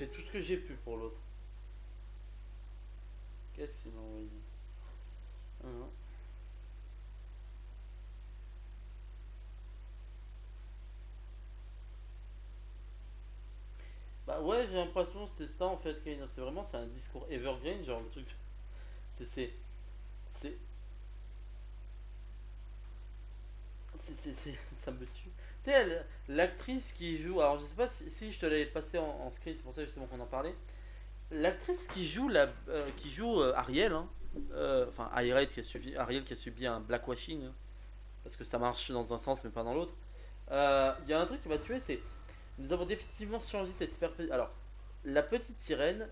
fait tout ce que j'ai pu pour l'autre. Qu'est-ce qu'il m'a envoyé? Ah non. Bah ouais, j'ai l'impression que c'est ça en fait, Kane. C'est vraiment, c'est un discours evergreen, genre le truc. C'est, c'est, c'est, ça me tue. Tu sais, l'actrice qui joue, alors je sais pas si je te l'avais passé en screen, c'est pour ça justement qu'on en parlait. L'actrice qui joue Ariel, hein, enfin Ariel qui a subi un blackwashing, hein, parce que ça marche dans un sens mais pas dans l'autre. Il y a un truc qui m'a tué, c'est nous avons définitivement changé cette perspective. Alors, la petite sirène,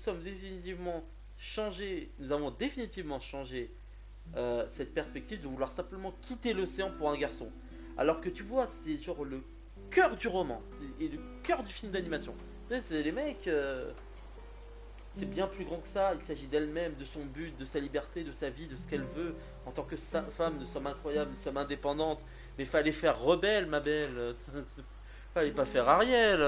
nous avons définitivement changé cette perspective de vouloir simplement quitter l'océan pour un garçon. Alors que tu vois, c'est genre le cœur du roman et le cœur du film d'animation. C'est les mecs, c'est bien plus grand que ça. Il s'agit d'elle-même, de son but, de sa liberté, de sa vie, de ce qu'elle veut. En tant que femme, nous sommes incroyables, nous sommes indépendantes. Mais fallait faire rebelle, ma belle. Fallait pas faire Ariel.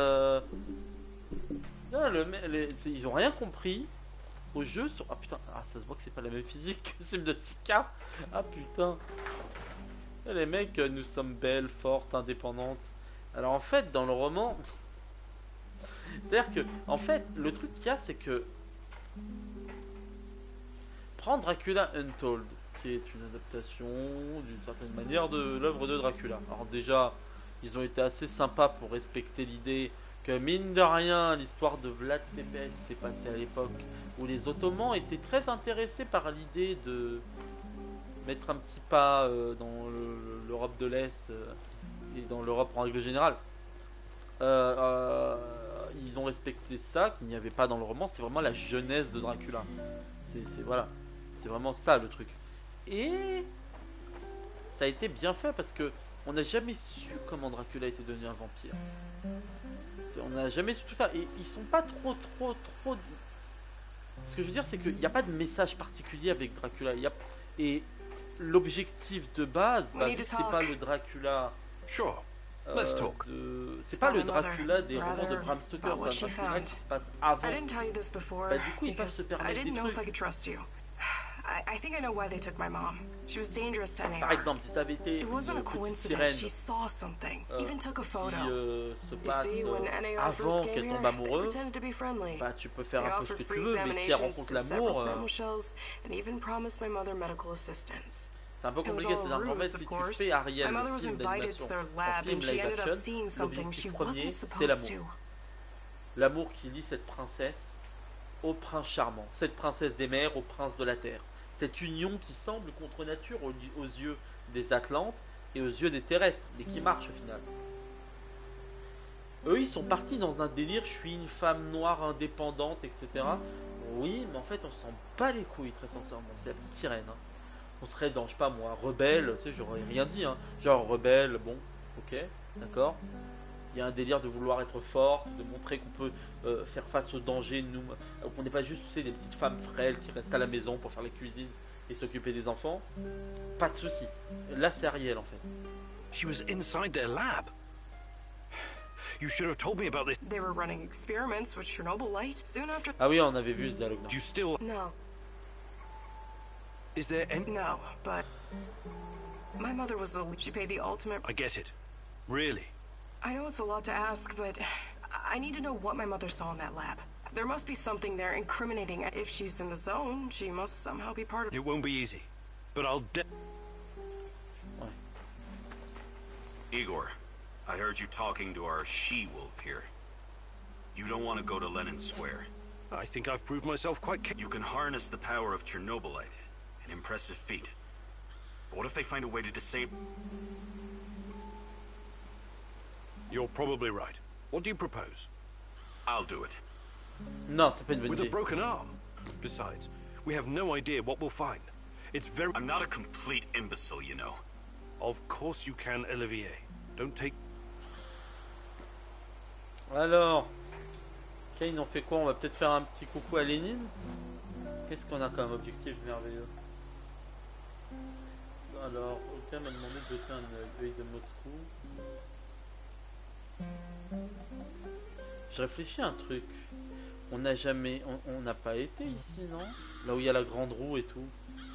Non, ils ont rien compris au jeu. Ah putain, ah, ça se voit que c'est pas la même physique que celle de Tika. Ah putain. Les mecs, nous sommes belles, fortes, indépendantes. Alors en fait, dans le roman, c'est-à-dire que, en fait, le truc qu'il y a, c'est que prendre Dracula Untold, qui est une adaptation d'une certaine manière de l'œuvre de Dracula. Alors déjà, ils ont été assez sympas pour respecter l'idée que mine de rien, l'histoire de Vlad Tepes s'est passée à l'époque où les Ottomans étaient très intéressés par l'idée de mettre un petit pas dans l'Europe de l'Est et dans l'Europe en règle générale. Ils ont respecté ça, qu'il n'y avait pas dans le roman. C'est vraiment la jeunesse de Dracula. Voilà, c'est vraiment ça le truc. Et ça a été bien fait parce que on n'a jamais su comment Dracula était devenu un vampire. On n'a jamais su tout ça. Et ils sont pas trop. Ce que je veux dire, c'est qu'il n'y a pas de message particulier avec Dracula. Et l'objectif de base, c'est pas le Dracula. Sure. Let's talk. C'est pas le Dracula des romans de Bram Stoker, c'est un Dracula qui se passe avant. Du coup, ils peuvent se permettre des trucs. I think I know why they took my mom. She was dangerous to anyone. Par exemple, si ça avait été It wasn't a coincidence. She saw something. Even took a photo. Se passe avant qu'elle tombe amoureuse, bah tu peux faire un peu ce que tu veux, mais si elle rencontre l'amour, c'est un peu compliqué. C'est-à-dire qu'en fait, si tu fais Ariel, le film d'animation, en film live action, l'objectif premier, c'est l'amour. L'amour qui lie cette princesse au prince charmant, cette princesse des mers au prince de la terre. Cette union qui semble contre nature aux yeux des Atlantes et aux yeux des terrestres, mais qui marche au final. Eux, ils sont partis dans un délire, je suis une femme noire indépendante, etc. Oui, mais en fait, on s'en bat les couilles, très sincèrement. C'est la petite sirène. Hein. On serait dans, je sais pas moi, rebelle, tu sais, j'aurais rien dit. Hein. Genre rebelle, bon, ok, d'accord. Il y a un délire de vouloir être fort, de montrer qu'on peut faire face aux dangers, nous, qu'on n'est pas juste, tu sais, des petites femmes frêles qui restent à la maison pour faire la cuisine et s'occuper des enfants. Pas de souci. Là, c'est Ariel en fait. She was inside their lab. You should have told me about this. They were running experiments with Chernobylite soon after. Ah oui, on avait vu ce dialogue. Do you still? No. Is there any? No, but my mother was the. She paid the ultimate. I get it. Really? I know it's a lot to ask, but I need to know what my mother saw in that lab. There must be something there incriminating. If she's in the zone, she must somehow be part of it. It won't be easy, but I'll. Igor, I heard you talking to our she-wolf here. You don't want to go to Lenin Square. I think I've proved myself quite capable. You can harness the power of Chernobylite. An impressive feat. But what if they find a way to disable... You're probably right. What do you propose? I'll do it. Non, c'est pas une bonne With idée. a broken arm. Besides, we have no idea what we'll find. It's very... I'm not a complete imbecile, you know. Of course you can, Olivier. Don't take... Alors, Kane, on fait quoi? On va peut-être faire un petit coucou à Lénine. Qu'est-ce qu'on a comme objectif merveilleux? Alors, aucun m'a demandé de jeter un œil de Moscou. Je réfléchis à un truc. On n'a jamais... On n'a pas été ici, non? Là où il y a la grande roue et tout.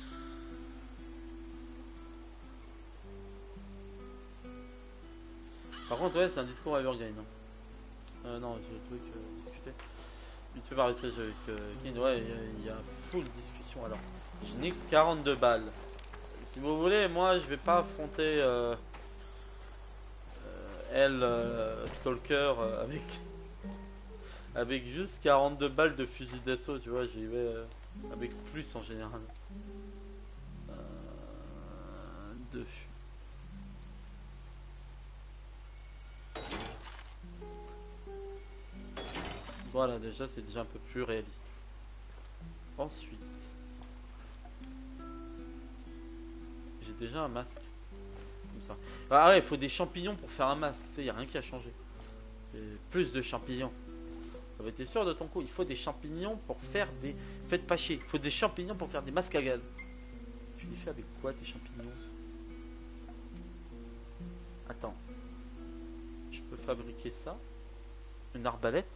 Par contre, ouais, c'est un discours à Burgain. Non, j'ai le truc discuter. Vite fait par message avec Kin. Ouais, il y a full discussion. Alors, je n'ai que 42 balles. Si vous voulez, moi, je vais pas affronter elle, Stalker, avec juste 42 balles de fusil d'assaut, tu vois, j'y vais avec plus en général. 2. Voilà, déjà, c'est déjà un peu plus réaliste. Ensuite, j'ai déjà un masque. Comme ça. Ah ouais, il faut des champignons pour faire un masque, tu sais, il n'y a rien qui a changé. Plus de champignons. Ça va être sûr de ton coup, il faut des champignons pour faire des... Faites pas chier, il faut des champignons pour faire des masques à gaz. Tu les fais avec quoi tes champignons? Attends. Je peux fabriquer ça? Une arbalète?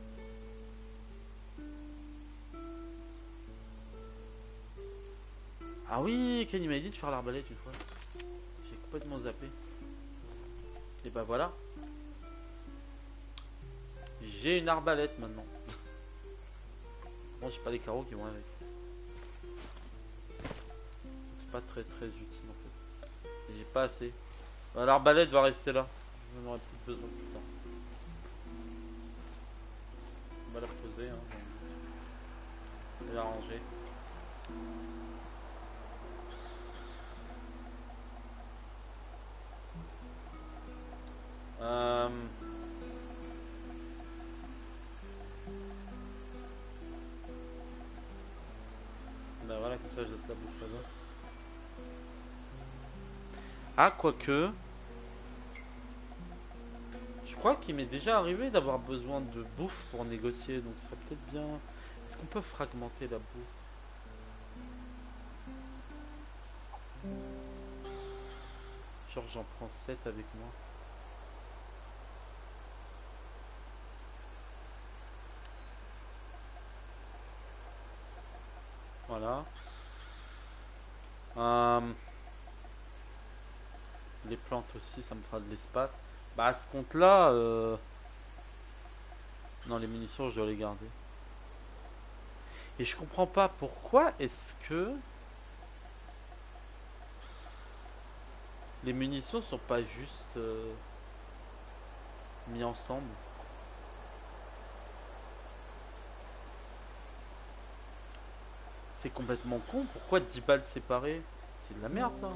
Ah oui, Ken il m'a dit de faire l'arbalète une fois. J'ai complètement zappé. Et bah voilà. J'ai une arbalète maintenant. Bon, j'ai pas les carreaux qui vont avec. C'est pas très utile en fait. J'ai pas assez. Bah, l'arbalète va rester là. J'en aurai plus besoin plus tard. On va la poser. Hein. Et la ranger. Bah voilà, comme ça je laisse la bouffe là-bas. Ah, quoique. Je crois qu'il m'est déjà arrivé d'avoir besoin de bouffe pour négocier, donc ce serait peut-être bien. Est-ce qu'on peut fragmenter la bouffe? Genre j'en prends 7 avec moi. Voilà. Les plantes aussi, ça me fera de l'espace. Bah à ce compte-là, non, les munitions, je dois les garder. Et je comprends pas pourquoi est-ce que les munitions sont pas juste mis ensemble. C'est complètement con. Pourquoi 10 balles séparées? C'est de la merde ça.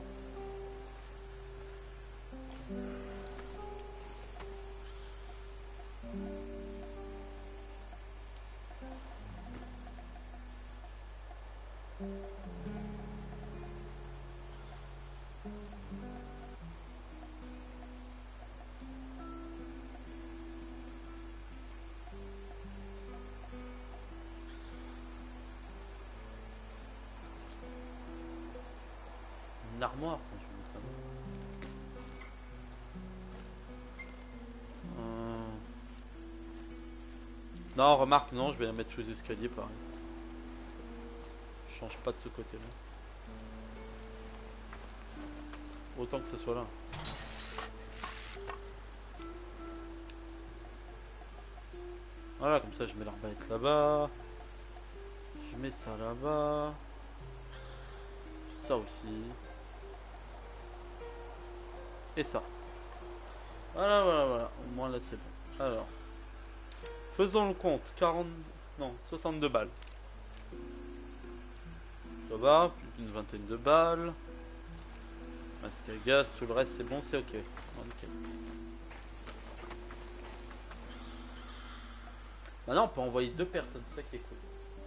Une armoire quand je veux ça. Non, remarque, non, je vais la mettre sous les escaliers pareil. Je change pas de ce côté là. Autant que ce soit là. Voilà, comme ça je mets l'arbalète là-bas. Je mets ça là-bas. Ça aussi. Et ça. Voilà, voilà, voilà. Au moins là c'est bon. Alors. Faisons le compte. 40... Non, 62 balles. Ça va. Plus d'une vingtaine de balles. Masque à gaz, tout le reste c'est bon, c'est ok. Bon, nickel. Maintenant on peut envoyer 2 personnes, c'est ça qui est cool.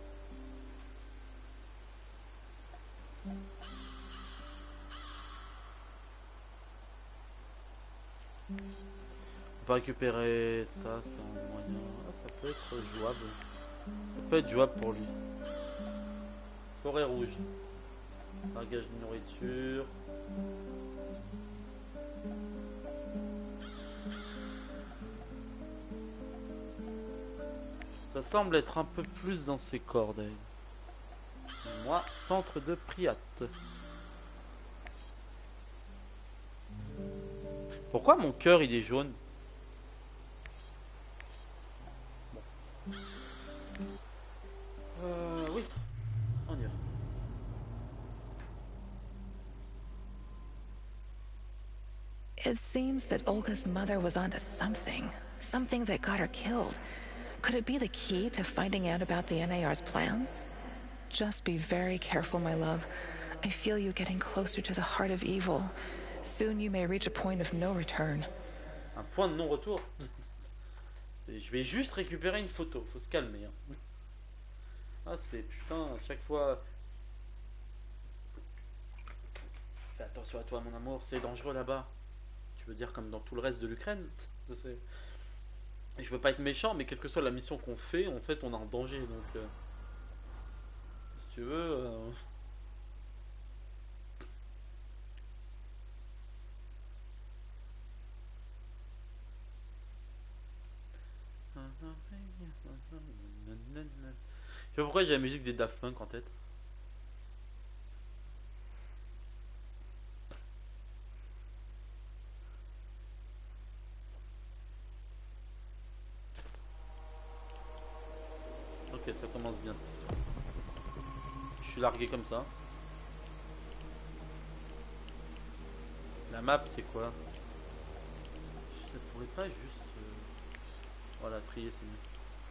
On peut récupérer ça, c'est un moyen. Ah, ça peut être jouable. Ça peut être jouable pour lui. Forêt rouge. Largage de nourriture. Ça semble être un peu plus dans ses cordes. Moi, centre de Priat. Pourquoi mon cœur il est jaune? Bon. Oui, on y va. It seems that Olga's mother was onto something. Something that got her killed. Could it be the key to finding out about the NAR's plans? Just be very careful, my love. I feel you getting closer to the heart of evil. Soon you may reach a point of no return. Un point de non-retour. Je vais juste récupérer une photo. Faut se calmer. Hein. Ah, c'est putain, à chaque fois. Fais attention à toi, mon amour. C'est dangereux là-bas. Tu veux dire comme dans tout le reste de l'Ukraine? Je veux pas être méchant, mais quelle que soit la mission qu'on fait, en fait, on est en danger. Donc, si tu veux. Je sais pas pourquoi j'ai la musique des Daft Punk en tête. Ok, ça commence bien cette histoire. Je suis largué comme ça. La map c'est quoi? Ça pourrait pas juste... Voilà, trier c'est mieux.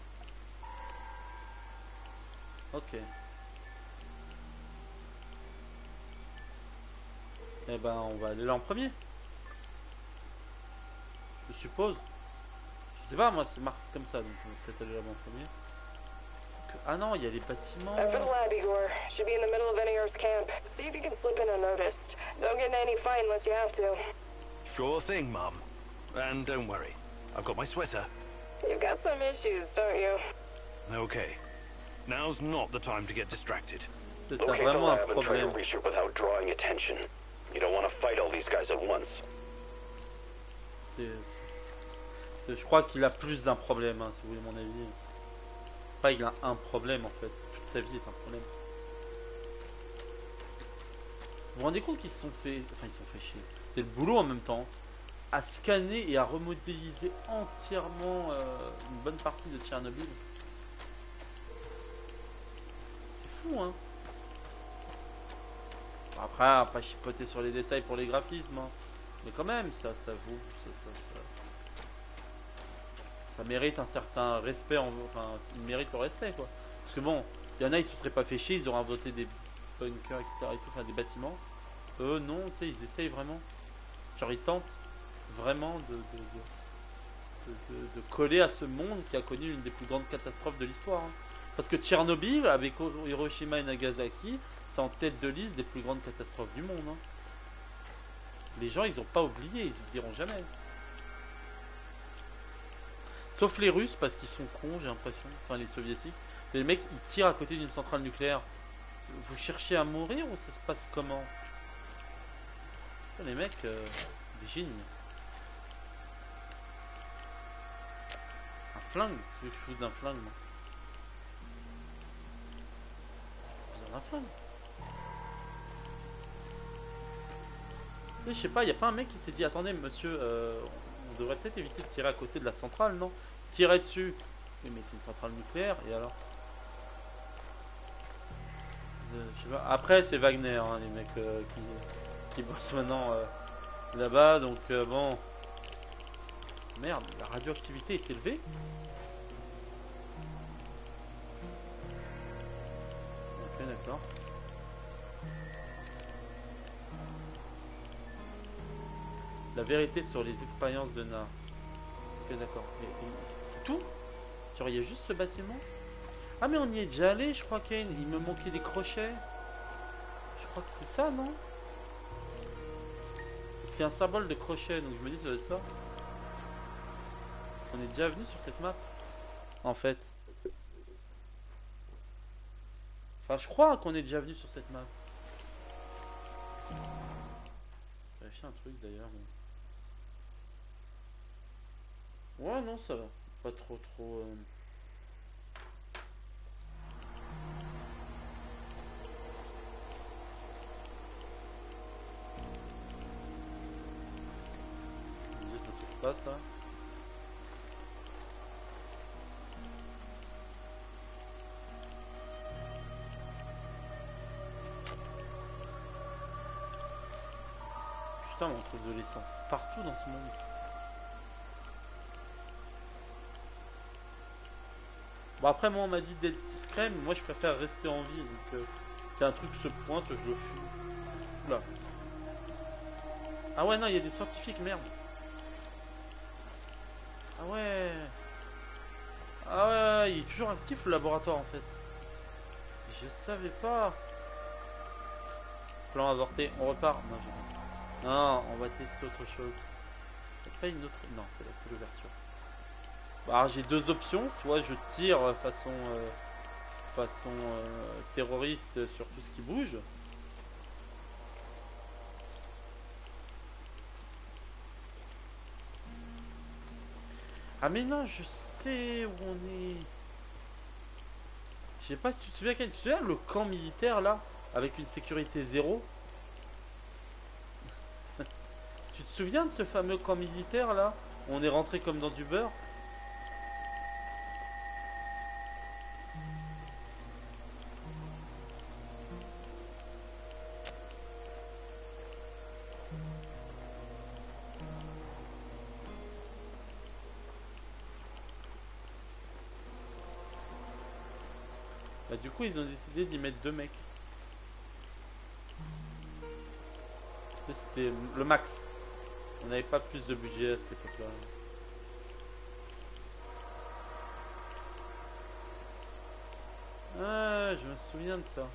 Ok. Eh ben on va aller là en premier. Je suppose. Je sais pas, moi c'est marqué comme ça, donc on va peut-être aller là en premier. Ah non, il y a les bâtiments. I'm for the lab, Igor. Should be in the middle of NAR's camp. See if you can slip in unnoticed. Don't get in any fight unless you have to. Sure thing, Mum. And don't worry, I've got my sweater. You've got some issues, don't you? Okay. Now's not the time to get distracted. T'as Locate the vraiment un lab and try to problème. reach it without drawing attention. You don't want to fight all these guys at once. Je crois qu'il a plus d'un problème, hein, si vous voulez mon avis. C'est pas il a un problème en fait, toute sa vie est un problème. Vous vous rendez compte qu'ils se sont fait... Enfin ils se sont fait chier. C'est le boulot en même temps. À scanner et à remodéliser entièrement une bonne partie de Tchernobyl. C'est fou hein. Après, on va pas chipoter sur les détails pour les graphismes. Hein. Mais quand même, ça vaut... Ça mérite un certain respect, enfin, il mérite le respect quoi. Parce que bon, il y en a, ils se seraient pas fait chier, ils auraient inventé des bunkers, etc. et tout, enfin des bâtiments. Eux, non, tu sais, ils essayent vraiment. Genre, ils tentent vraiment de coller à ce monde qui a connu une des plus grandes catastrophes de l'histoire. Hein. Parce que Tchernobyl, avec Hiroshima et Nagasaki, c'est en tête de liste des plus grandes catastrophes du monde. Hein. Les gens, ils ont pas oublié, ils ne diront jamais. Sauf les Russes parce qu'ils sont cons, j'ai l'impression. Enfin, les Soviétiques. Les mecs, ils tirent à côté d'une centrale nucléaire. Vous cherchez à mourir ou ça se passe comment? Les mecs, des génies. Un flingue? Je fous d'un flingue, moi. Vous avez un flingue? Je sais pas, y a pas un mec qui s'est dit attendez, monsieur, on devrait peut-être éviter de tirer à côté de la centrale, non? Tirer dessus. Oui, mais c'est une centrale nucléaire, et alors? Je sais pas. Après, c'est Wagner, hein, les mecs qui bossent maintenant là-bas, donc bon. Merde, la radioactivité est élevée? Ok, d'accord. La vérité sur les expériences de NAR. Ok, d'accord. C'est tout? Genre, il y a juste ce bâtiment? Ah, mais on y est déjà allé, je crois qu'il me manquait des crochets. Je crois que c'est ça, non? Parce qu'il y a un symbole de crochet, donc je me dis ça doit être ça. On est déjà venu sur cette map, en fait. Enfin, je crois qu'on est déjà venu sur cette map. Je vérifie un truc d'ailleurs. Ouais, non, ça va. Pas trop. pas ça. Putain, mais on trouve de l'essence partout dans ce monde. Bon après moi on m'a dit d'être discret, mais moi je préfère rester en vie, donc c'est un truc se pointe, je le fuis. Oula. Ah ouais non, il y a des scientifiques, merde. Ah ouais. Ah ouais, il est toujours actif le laboratoire en fait. Je savais pas. Plan avorté, on repart. Non, non, on va tester autre chose. Y'a pas une autre. Non, c'est là, c'est l'ouverture. Bah, alors j'ai deux options, soit je tire façon terroriste sur tout ce qui bouge. Ah mais non, je sais où on est. Je sais pas si tu te souviens, tu te souviens le camp militaire là, avec une sécurité zéro. Tu te souviens de ce fameux camp militaire là, où on est rentré comme dans du beurre? Bah, du coup ils ont décidé d'y mettre deux mecs. C'était le max. On n'avait pas plus de budget à cette époque-là. Ah, je me souviens de ça.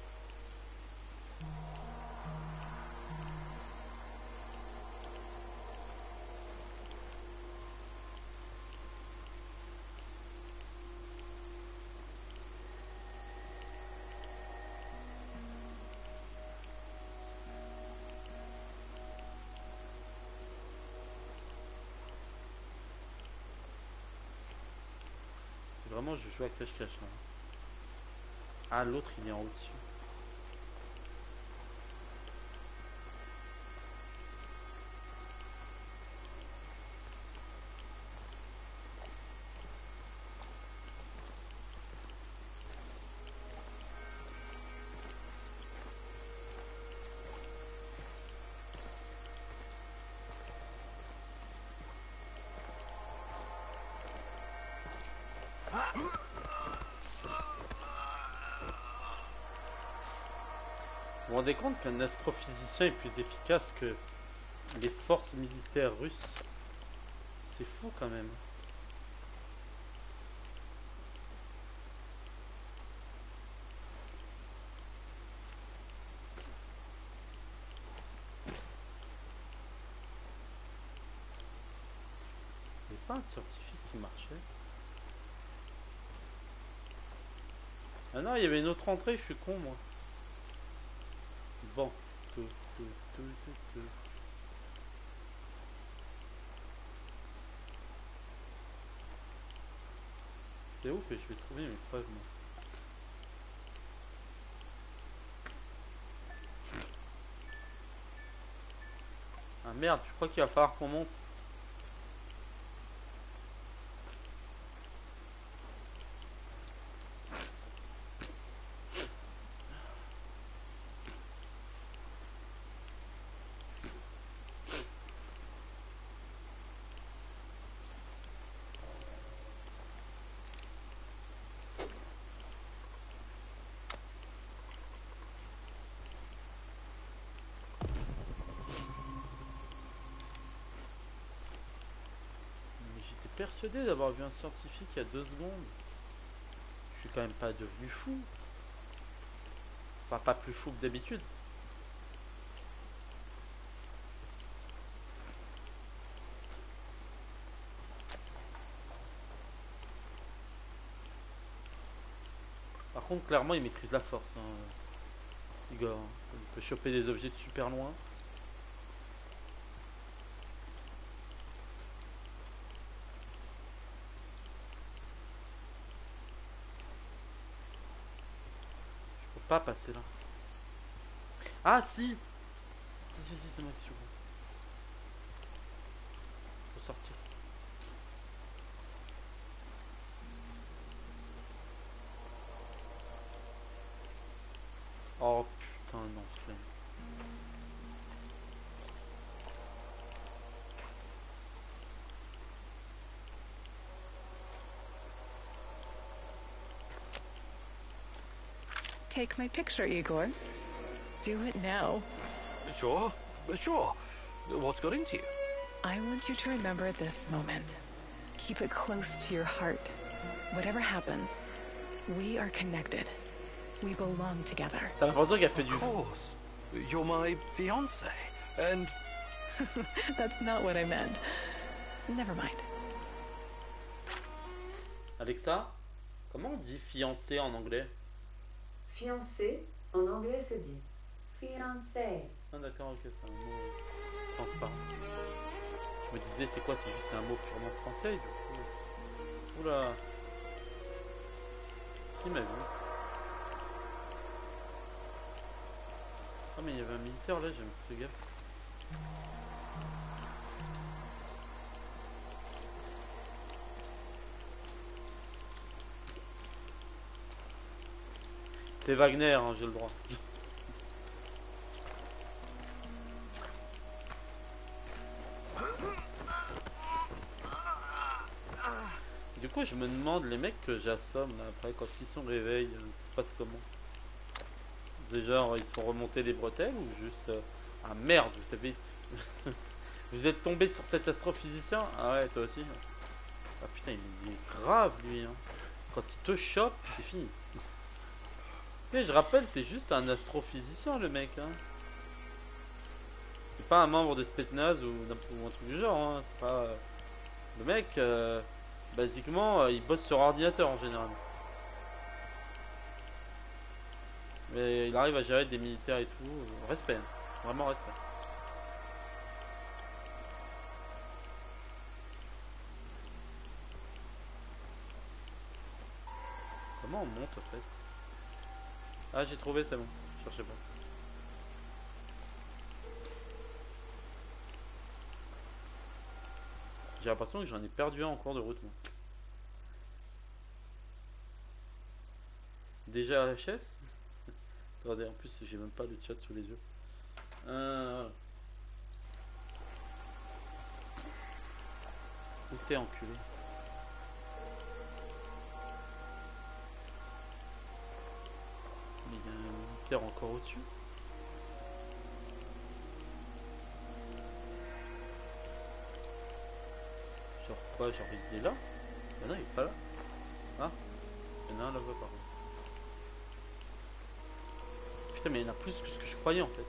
Vraiment, je joue à cache-cache là. Ah, l'autre il est en haut dessus. Vous vous rendez compte qu'un astrophysicien est plus efficace que les forces militaires russes? C'est fou quand même. Il n'y avait pas un scientifique qui marchait? Ah non, il y avait une autre entrée, je suis con moi. Bon. C'est où que je vais trouver mes preuves moi? Ah merde, je crois qu'il va falloir qu'on monte. Persuadé d'avoir vu un scientifique il y a 2 secondes. Je suis quand même pas devenu fou. Enfin, pas plus fou que d'habitude. Par contre, clairement, il maîtrise la force. Hein. Les gars, hein. Il peut choper des objets de super loin. Pas passer là. Ah si. Si, c'est moi qui suis bon. Faut sortir. Take my picture, Igor. Do it now. Sure, sure. What's got into you? I want you to remember this moment. Keep it close to your heart. Whatever happens, we are connected. We belong together. T'as l'impression qu'elle fait du... Of course. You're my fiance. And That's not what I meant. Never mind. Alexa, comment on dit fiancé en anglais? Fiancé, en anglais se dit fiancé. Ah d'accord, ok, c'est un mot... Je pense pas. Je me disais, c'est quoi? C'est juste un mot purement français, du coup... Oula... Qui m'a vu? Ah mais il y avait un militaire là, j'ai même fait gaffe. C'est Wagner, hein, j'ai le droit. Du coup, je me demande, les mecs que j'assomme là, après, quand ils sont réveillés, ça se passe comment? Déjà, ils sont remontés les bretelles ou juste... Ah merde, vous savez... Vous êtes tombé sur cet astrophysicien? Ah ouais, toi aussi. Ah putain, il est grave lui, hein. Quand il te chope, c'est fini. Mais je rappelle, c'est juste un astrophysicien le mec, hein. C'est pas un membre de Spetsnaz ou un truc du genre, hein. C'est pas... Le mec, basiquement, il bosse sur ordinateur en général. Mais il arrive à gérer des militaires et tout. Respect, hein. Vraiment respect. Comment on monte en fait? Ah, j'ai trouvé, c'est bon. Je cherchais pas. J'ai l'impression que j'en ai perdu un en cours de route, moi. Déjà HS? Attendez, en plus, j'ai même pas le chat sous les yeux. Voilà. Où t'es, enculé? Mais il y a un militaire encore au-dessus. Genre quoi? Genre il est là? Bah non, il est pas là. Ah, il y en a un là-bas par contre. Putain, mais il y en a plus que ce que je croyais en fait.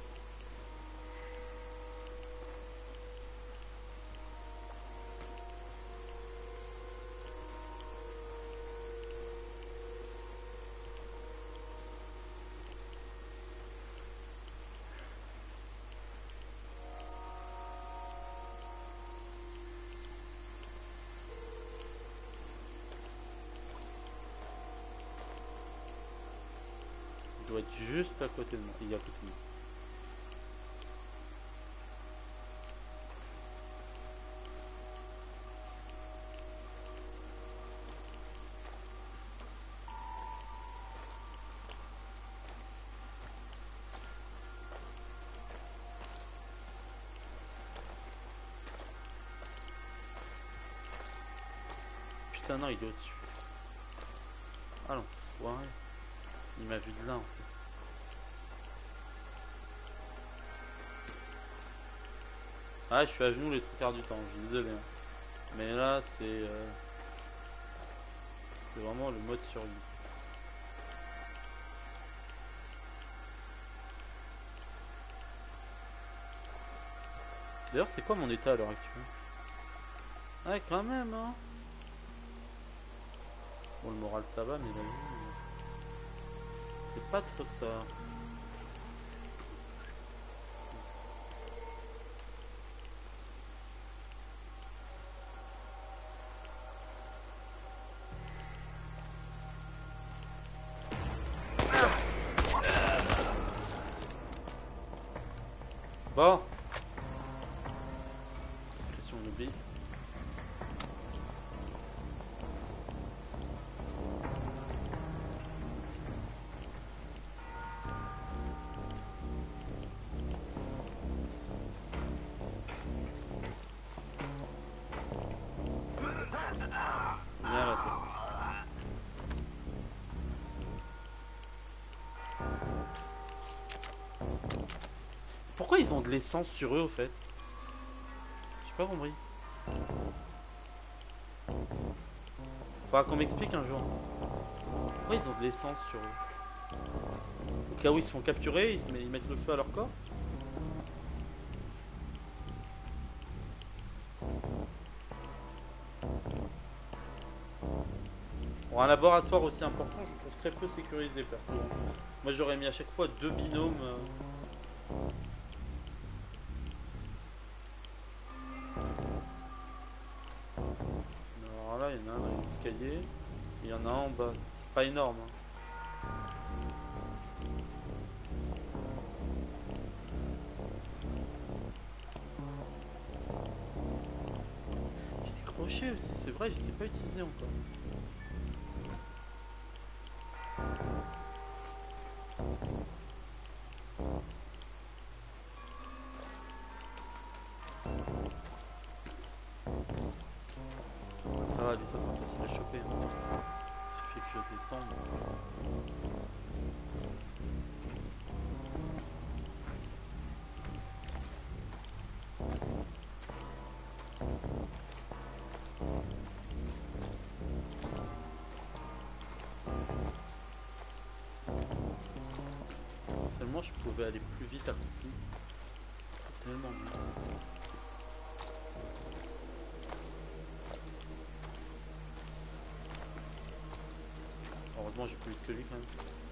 Il doit être juste à côté de moi. Il est à côté de moi. Putain non, il est au-dessus. Ah non, ouais. Il m'a vu de là en fait. Ah, je suis à genoux les trois quarts du temps, je suis désolé. Hein. Mais là, c'est vraiment le mode survie. D'ailleurs, c'est quoi mon état à l'heure actuelle? Ouais, quand même, hein. Bon, le moral ça va, mais la vie, c'est pas trop ça. Bon. Discrétion oublie. Viens là, toi. Pourquoi ils ont de l'essence sur eux au fait? J'ai pas compris. Faudra qu'on m'explique un jour. Pourquoi ils ont de l'essence sur eux? Au cas où ils se font capturer, ils mettent le feu à leur corps? Pour un laboratoire aussi important, je trouve très peu sécurisé perso. Moi j'aurais mis à chaque fois 2 binômes. Alors là, il y en a un dans l'escalier. Il y en a un en bas. C'est pas énorme. Hein. J'ai des crochets aussi, c'est vrai, je les ai pas utilisés encore. Ça va, lui, ça sera facile à choper. Hein. Il suffit que je descende. Seulement je pouvais aller plus vite à couper. C'est tellement bien. Heureusement j'ai plus vite que lui quand même.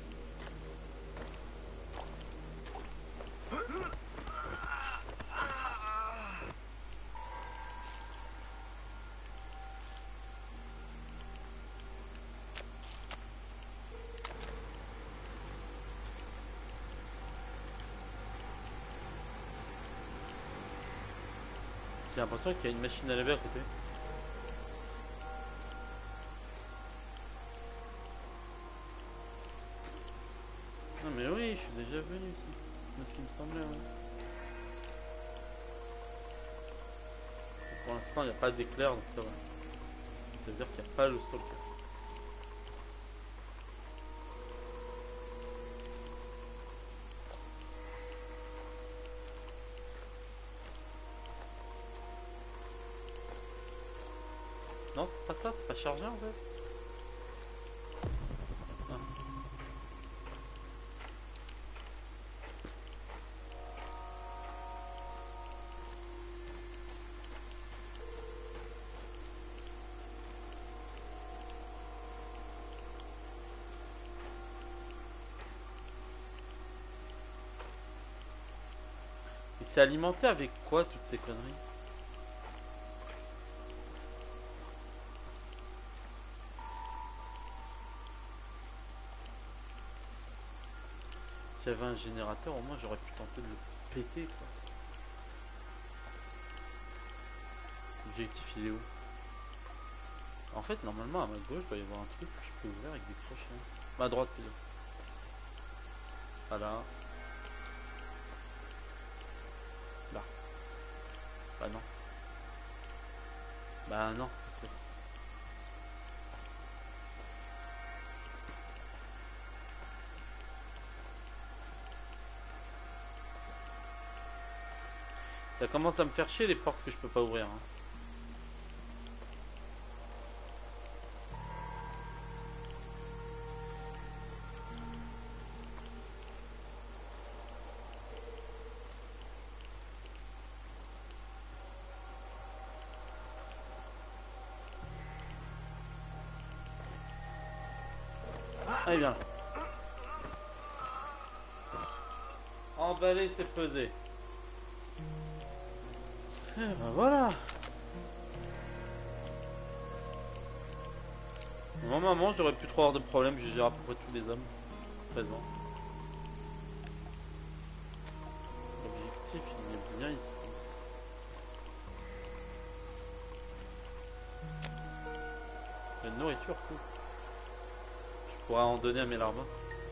J'ai l'impression qu'il y a une machine à laver à côté. Non mais oui, je suis déjà venu ici. C'est ce qui me semblait. Ouais. Pour l'instant, il n'y a pas d'éclair, donc ça va. Ça veut dire qu'il n'y a pas le stalker. Non, c'est pas ça, c'est pas chargé en fait. Ah. Et c'est alimenté avec quoi toutes ces conneries? S'il y avait un générateur, au moins j'aurais pu tenter de le péter quoi. L'objectif il est où? En fait normalement à ma gauche il doit y avoir un truc que je peux ouvrir avec des crochets. À droite plutôt. Voilà. Là. Bah non. Bah non. Ça commence à me faire chier les portes que je peux pas ouvrir. Hein. Allez bien. Emballer c'est peser. Et ben voilà. Normalement j'aurais pu trop avoir de problèmes, je gère à peu près tous les hommes présents. L'objectif il est bien ici. La nourriture cool. Je pourrais en donner à mes larbins.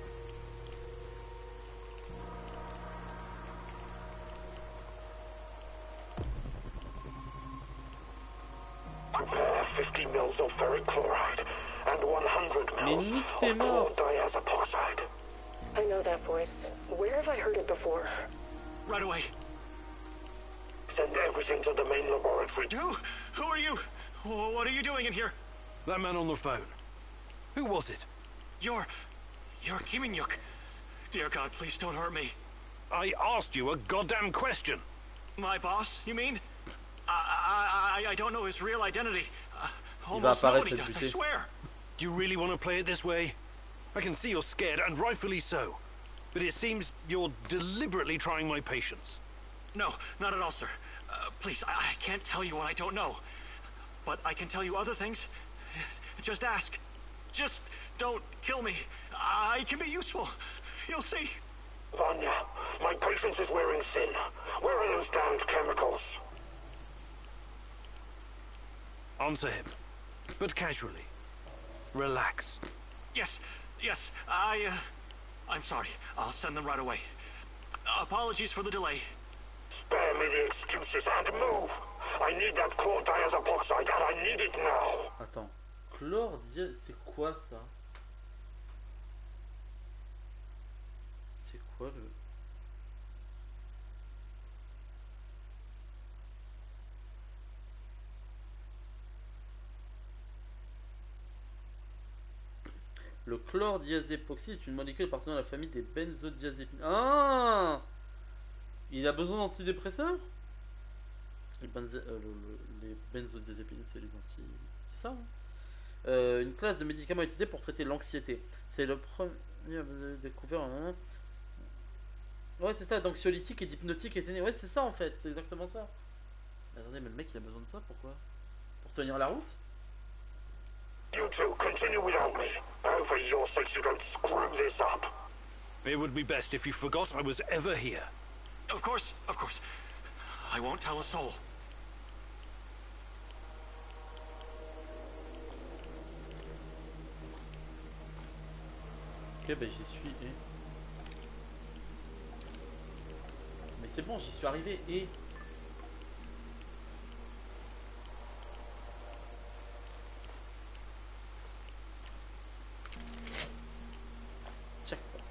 Prepare 50 mils of ferric chloride and 100 Mais mils nique of tes morts. chlordiazepoxide. I know that voice. Where have I heard it before? Right away. Send everything to the main laboratory. Who are you? What are you doing in here? That man on the phone. Who was it? You're Kim In-yuk. Dear God, please don't hurt me. I asked you a goddamn question. My boss, you mean? I don't know his real identity. Il va Almost apparaître nobody does, I buté. swear. Do you really want to play it this way? I can see you're scared, and rightfully so. But it seems you're deliberately trying my patience. No, not at all, sir. Please, I can't tell you what I don't know. But I can tell you other things. Just ask. Just don't kill me. I can be useful. You'll see. Vanya, my patience is wearing thin. Where are those damned chemicals? Answer him. But casually. Relax. Yes, I'm sorry. I'll send them right away. Apologies for the delay. Spare me the excuses and move. I need that chlordiazepoxide and I need it now. Attends. Chlordiaz... C'est quoi ça? C'est quoi le... Le chlordiazépoxyde est une molécule appartenant à la famille des benzodiazépines. Ah! Il a besoin d'antidépresseurs? Les benzodiazépines, c'est les anti... C'est ça, hein? Une classe de médicaments utilisés pour traiter l'anxiété. C'est le premier découvert... Hein? Ouais, c'est ça, d'anxiolytique et d'hypnotique. Ouais, c'est ça en fait, c'est exactement ça. Attendez, mais le mec il a besoin de ça, pourquoi? Pour tenir la route? You two continue without me. For your sakes, you don't screw this up. It would be best if you forgot I was ever here. Of course. I won't tell a soul. Ok, bah j'y suis et... Mais c'est bon, j'y suis arrivé et... Checkpoint.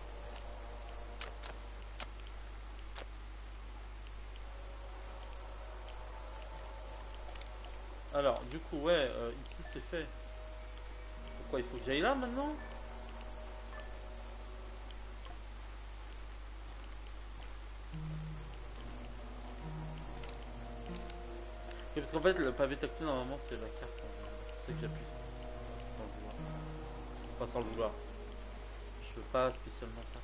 Alors, du coup, ouais, ici c'est fait. Pourquoi il faut que j'aille là maintenant? Oui, parce qu'en fait, le pavé tactile, normalement, c'est la carte. C'est que j'appuie sans le vouloir. Enfin, sans le vouloir. Je veux pas spécialement ça.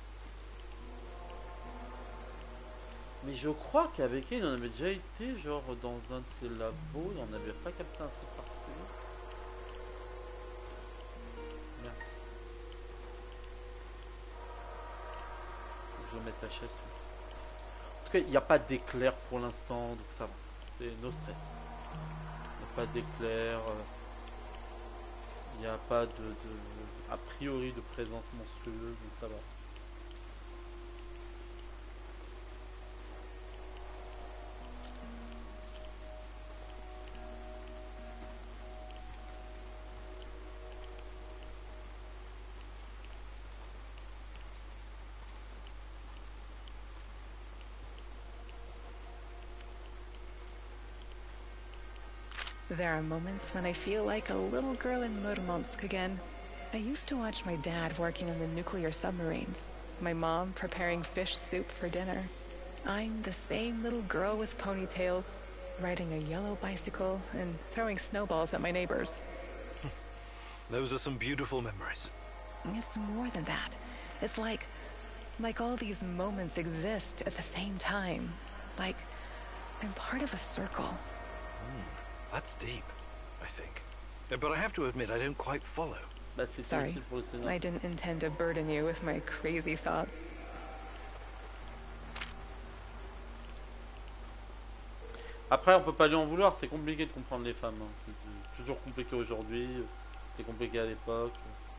Mais je crois qu'avec elle, il en avait déjà été, genre, dans un de ses labos. Il n'en avait pas capté un truc particulier. Merde. Faut que je mette la chaise. En tout cas, il n'y a pas d'éclair pour l'instant, donc ça va. C'est no stress. Il n'y a pas d'éclair. Il n'y a pas a priori de présence monstrueuse, donc ça va. There are moments when I feel like a little girl in Murmansk again. I used to watch my dad working on the nuclear submarines, my mom preparing fish soup for dinner. I'm the same little girl with ponytails, riding a yellow bicycle and throwing snowballs at my neighbors. Those are some beautiful memories. It's more than that. It's like all these moments exist at the same time. Like I'm part of a circle. That's deep, I think. But I have to admit, I don't quite follow. Bah, c'est Sorry, utile pour le scénario. I didn't intend to burden you with my crazy thoughts. Après, on peut pas lui en vouloir, c'est compliqué de comprendre les femmes. Hein. C'est toujours compliqué aujourd'hui, c'était compliqué à l'époque.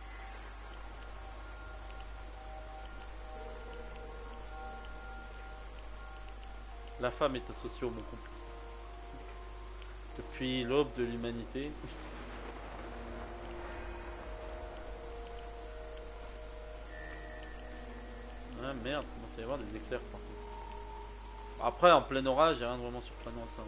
La femme est associée au mot compliqué. Depuis l'aube de l'humanité. Ah merde, il commence à y avoir des éclairs par contre. Après, en plein orage, il n'y a rien de vraiment surprenant à ça.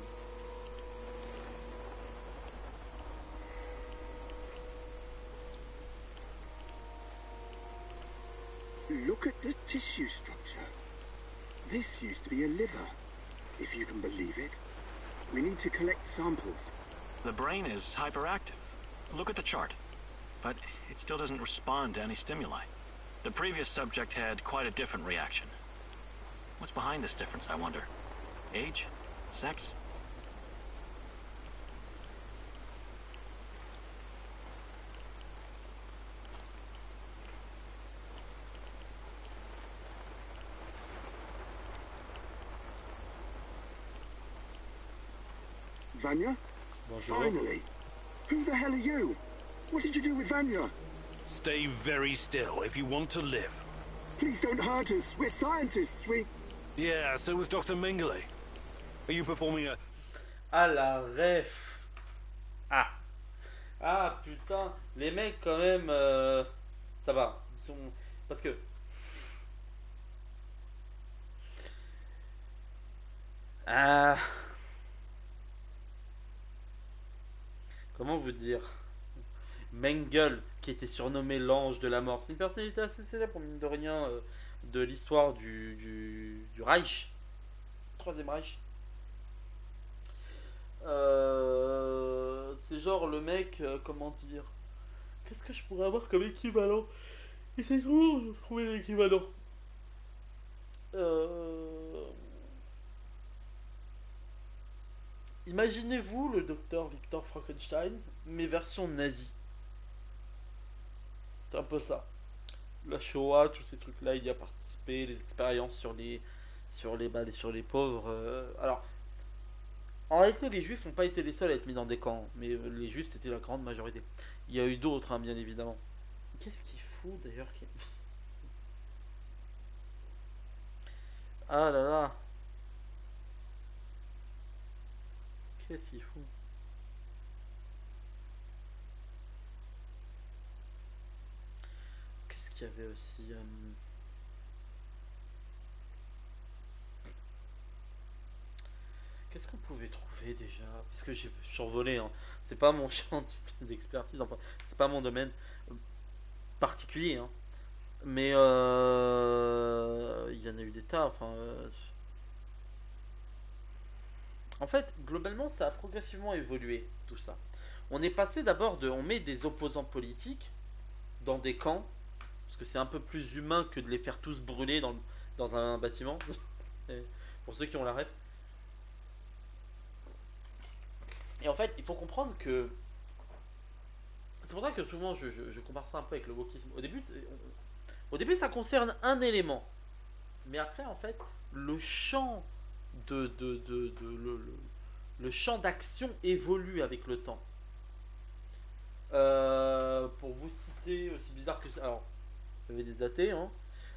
Look at the tissue structure. This used to be a liver, if you can believe it. We need to collect samples. The brain is hyperactive. Look at the chart. But it still doesn't respond to any stimuli. The previous subject had quite a different reaction. What's behind this difference, I wonder? Age? Sex? Vanya? Bonjour. Finally! Who the hell are you? What did you do with Vanya? Stay very still if you want to live. Please don't hurt us. We're scientists. Yeah, so was Dr. Mengele. Are you performing a... Ah la ref. Ah. Ah putain. Les mecs quand même, ça va. Ils sont... Parce que... Ah. Comment vous dire? Mengele, qui était surnommé l'ange de la mort. C'est une personnalité assez célèbre, mine de rien, de l'histoire du Reich. Troisième Reich. C'est genre le mec, comment dire? Qu'est-ce que je pourrais avoir comme équivalent? Essayez toujours de trouver l'équivalent. Imaginez-vous le docteur Victor Frankenstein, mais version nazie. C'est un peu ça. La Shoah, tous ces trucs-là, il y a participé, les expériences sur les pauvres. Alors, en réalité, les Juifs n'ont pas été les seuls à être mis dans des camps, mais les Juifs c'était la grande majorité. Il y a eu d'autres, hein, bien évidemment. Qu'est-ce qu'il fout d'ailleurs Ah là là. Qu'est-ce qu'il fout? Qu'est-ce qu'il y avait aussi Qu'est-ce qu'on pouvait trouver déjà? Parce que j'ai survolé, hein. C'est pas mon champ d'expertise, enfin, c'est pas mon domaine particulier, hein. Mais il y en a eu des tas, enfin. En fait, globalement, ça a progressivement évolué, tout ça. On est passé d'abord de. On met des opposants politiques dans des camps, parce que c'est un peu plus humain que de les faire tous brûler dans un bâtiment. Pour ceux qui ont la ref. Et en fait, il faut comprendre que. C'est pour ça que souvent je compare ça un peu avec le wokisme. Au début, ça concerne un élément. Mais après, en fait, le champ le champ d'action évolue avec le temps. Pour vous citer, aussi bizarre que ça. Alors, il y avait des athées, hein.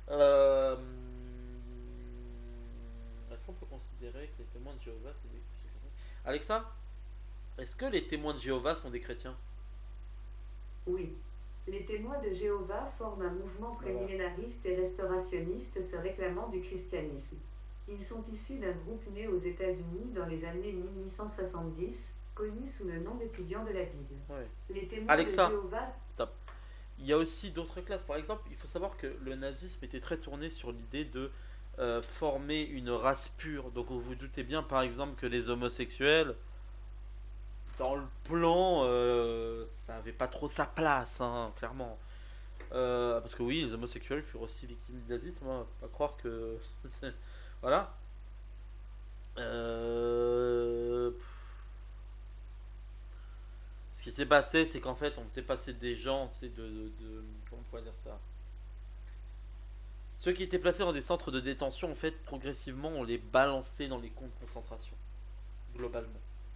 Est-ce qu'on peut considérer que les témoins de Jéhovah, c'est des chrétiens? Alexa, est-ce que les témoins de Jéhovah sont des chrétiens? Oui. Les témoins de Jéhovah forment un mouvement prémillénariste et restaurationniste se réclamant du christianisme. Ils sont issus d'un groupe né aux États-Unis dans les années 1870, connu sous le nom d'étudiants de la Bible. Ouais. Les témoins Alexa, de Jéhovah... Stop. Il y a aussi d'autres classes. Par exemple, il faut savoir que le nazisme était très tourné sur l'idée de former une race pure. Donc vous vous doutez bien, par exemple, que les homosexuels, dans le plan, ça n'avait pas trop sa place, hein, clairement. Parce que oui, les homosexuels furent aussi victimes du nazisme. Hein. Faut pas croire que... Voilà. Ce qui s'est passé, c'est qu'en fait, on s'est passé des gens, tu sais, comment on pourrait dire ça? Ceux qui étaient placés dans des centres de détention, en fait, progressivement, on les balançait dans les camps de concentration. Globalement.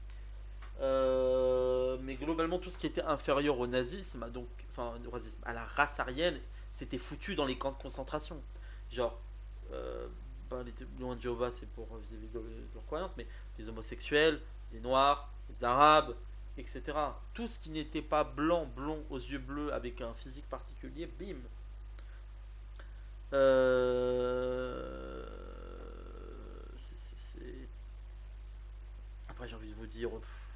Mais globalement, tout ce qui était inférieur au nazisme, donc, enfin, au racisme, à la race aryenne, c'était foutu dans les camps de concentration. Genre, les témoins de Jéhovah, c'est pour vis-à-vis de leurs croyances, mais les homosexuels, les noirs, les arabes, etc. Tout ce qui n'était pas blanc, blond, aux yeux bleus, avec un physique particulier, bim. Après, j'ai envie de vous dire,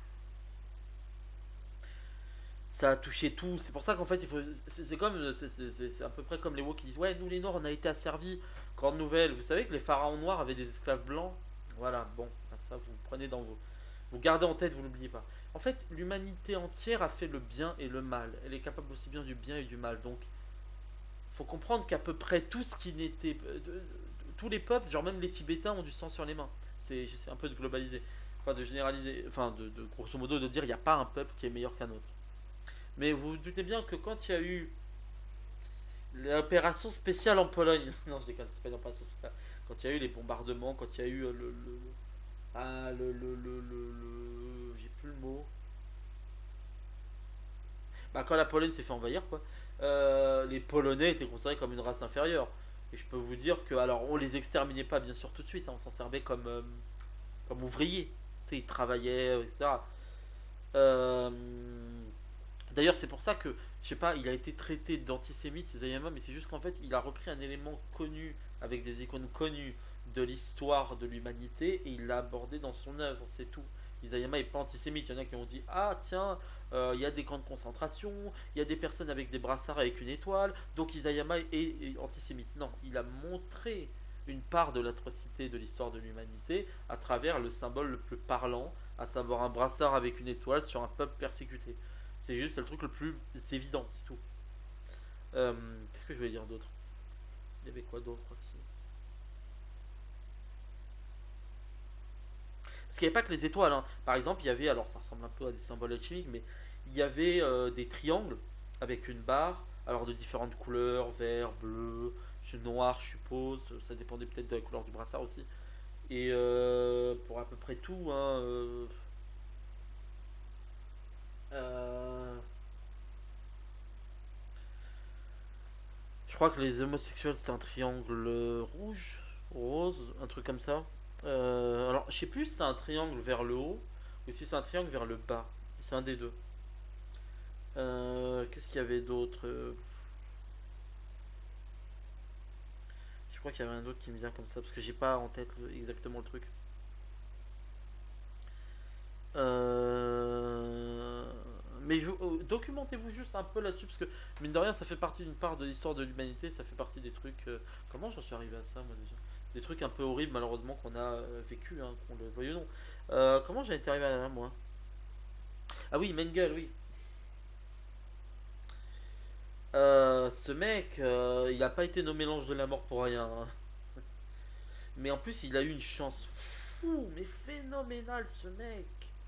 ça a touché tout. C'est pour ça qu'en fait, il faut. C'est comme. C'est à peu près comme les Woks qui disent ouais, nous les Noirs, on a été asservis. Grande nouvelle. Vous savez que les pharaons noirs avaient des esclaves blancs. Voilà, bon, ça vous prenez dans vos. Vous gardez en tête, vous n'oubliez pas. En fait, l'humanité entière a fait le bien et le mal. Elle est capable aussi bien du bien et du mal. Donc, faut comprendre qu'à peu près tout ce qui n'était. Tous les peuples, genre même les Tibétains, ont du sang sur les mains. C'est un peu de globaliser. Enfin, de généraliser. Enfin, de grosso modo, de dire il n'y a pas un peuple qui est meilleur qu'un autre. Mais vous vous doutez bien que quand il y a eu l'opération spéciale en Pologne, non je déconne, c'est pas une opération spéciale, quand il y a eu les bombardements, quand il y a eu ah, j'ai plus le mot. Bah quand la Pologne s'est fait envahir quoi, les Polonais étaient considérés comme une race inférieure. Et je peux vous dire que, alors on les exterminait pas bien sûr tout de suite, hein, on s'en servait comme ouvriers. Tu sais, ils travaillaient, etc. Euh, D'ailleurs, c'est pour ça que, je sais pas, il a été traité d'antisémite, Isayama, mais c'est juste qu'en fait, il a repris un élément connu, avec des icônes connues de l'histoire de l'humanité, et il l'a abordé dans son œuvre, c'est tout. Isayama est pas antisémite, il y en a qui ont dit, ah tiens, il y a des camps de concentration, il y a des personnes avec des brassards avec une étoile, donc Isayama est antisémite. Non, il a montré une part de l'atrocité de l'histoire de l'humanité à travers le symbole le plus parlant, à savoir un brassard avec une étoile sur un peuple persécuté. C'est juste le truc le plus évident, c'est tout. Qu'est-ce que je voulais dire d'autre? Il y avait quoi d'autre aussi? Parce qu'il n'y avait pas que les étoiles, hein. Par exemple, il y avait, alors ça ressemble un peu à des symboles alchimiques, mais il y avait des triangles avec une barre, alors de différentes couleurs, vert, bleu, noir, je suppose, ça dépendait peut-être de la couleur du brassard aussi. Et pour à peu près tout, hein, euh, je crois que les homosexuels c'était un triangle rouge, rose, un truc comme ça. Alors je sais plus si c'est un triangle vers le haut ou si c'est un triangle vers le bas. C'est un des deux. Qu'est-ce qu'il y avait d'autre? Je crois qu'il y avait un autre qui me vient comme ça parce que j'ai pas en tête exactement le truc. Mais documentez-vous juste un peu là-dessus parce que mine de rien ça fait partie d'une part de l'histoire de l'humanité, ça fait partie des trucs. Comment j'en suis arrivé à ça moi déjà? Des trucs un peu horribles malheureusement qu'on a vécu, hein, qu'on le veuille ou non. Comment j'ai été arrivé à là moi? Ah oui, Mengele, oui. Ce mec, il a pas été nommé l'ange de la mort pour rien, hein. Mais en plus il a eu une chance fou, mais phénoménale ce mec.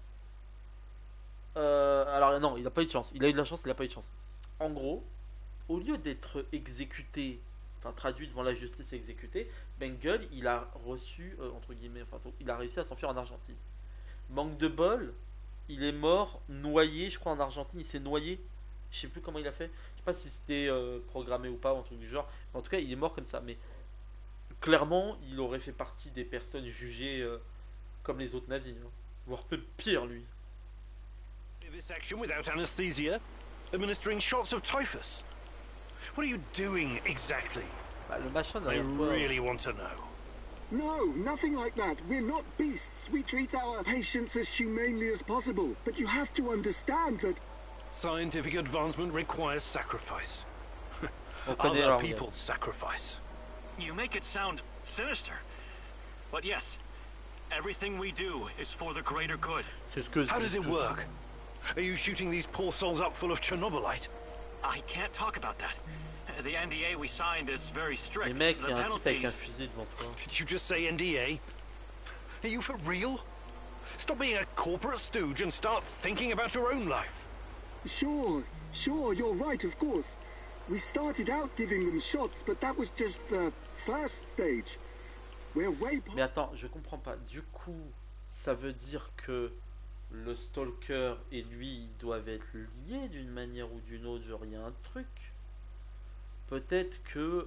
Alors non, il n'a pas eu de chance. Il a eu de la chance, il n'a pas eu de chance. En gros, au lieu d'être exécuté, enfin traduit devant la justice et exécuté, Bengel, il a reçu, entre guillemets, enfin, il a réussi à s'enfuir en Argentine. Manque de bol, il est mort noyé, je crois, en Argentine. Il s'est noyé. Je sais plus comment il a fait. Je sais pas si c'était programmé ou pas, ou un truc du genre. Mais en tout cas, il est mort comme ça. Mais clairement, il aurait fait partie des personnes jugées comme les autres nazis, hein. Voire peu pire, lui. This action without anesthesia, administering shots of typhus. What are you doing exactly? Bah, le machin n'a I rien de really want to know. No, nothing like that. We're not beasts. We treat our patients as humanely as possible. But you have to understand that... Scientific advancement requires sacrifice. On connaît Other leur people's sacrifice. You make it sound sinister. But yes, everything we do is for the greater good. C'est ce que How does it work? Are you shooting these poor souls up full of Chernobylite? I can't talk about that. The NDA we signed is very strict. Les mecs, il The y a un type avec un penalties. fusil devant toi. Did you just say NDA? Are you for real? Stop being a corporate stooge and start thinking about your own life. Sure, you're right, of course. We started out giving them shots, but that was just the first stage. We're way past... Mais attends, je comprends pas. Du coup, ça veut dire que le stalker et lui ils doivent être liés d'une manière ou d'une autre, genre il y a un truc. Peut-être que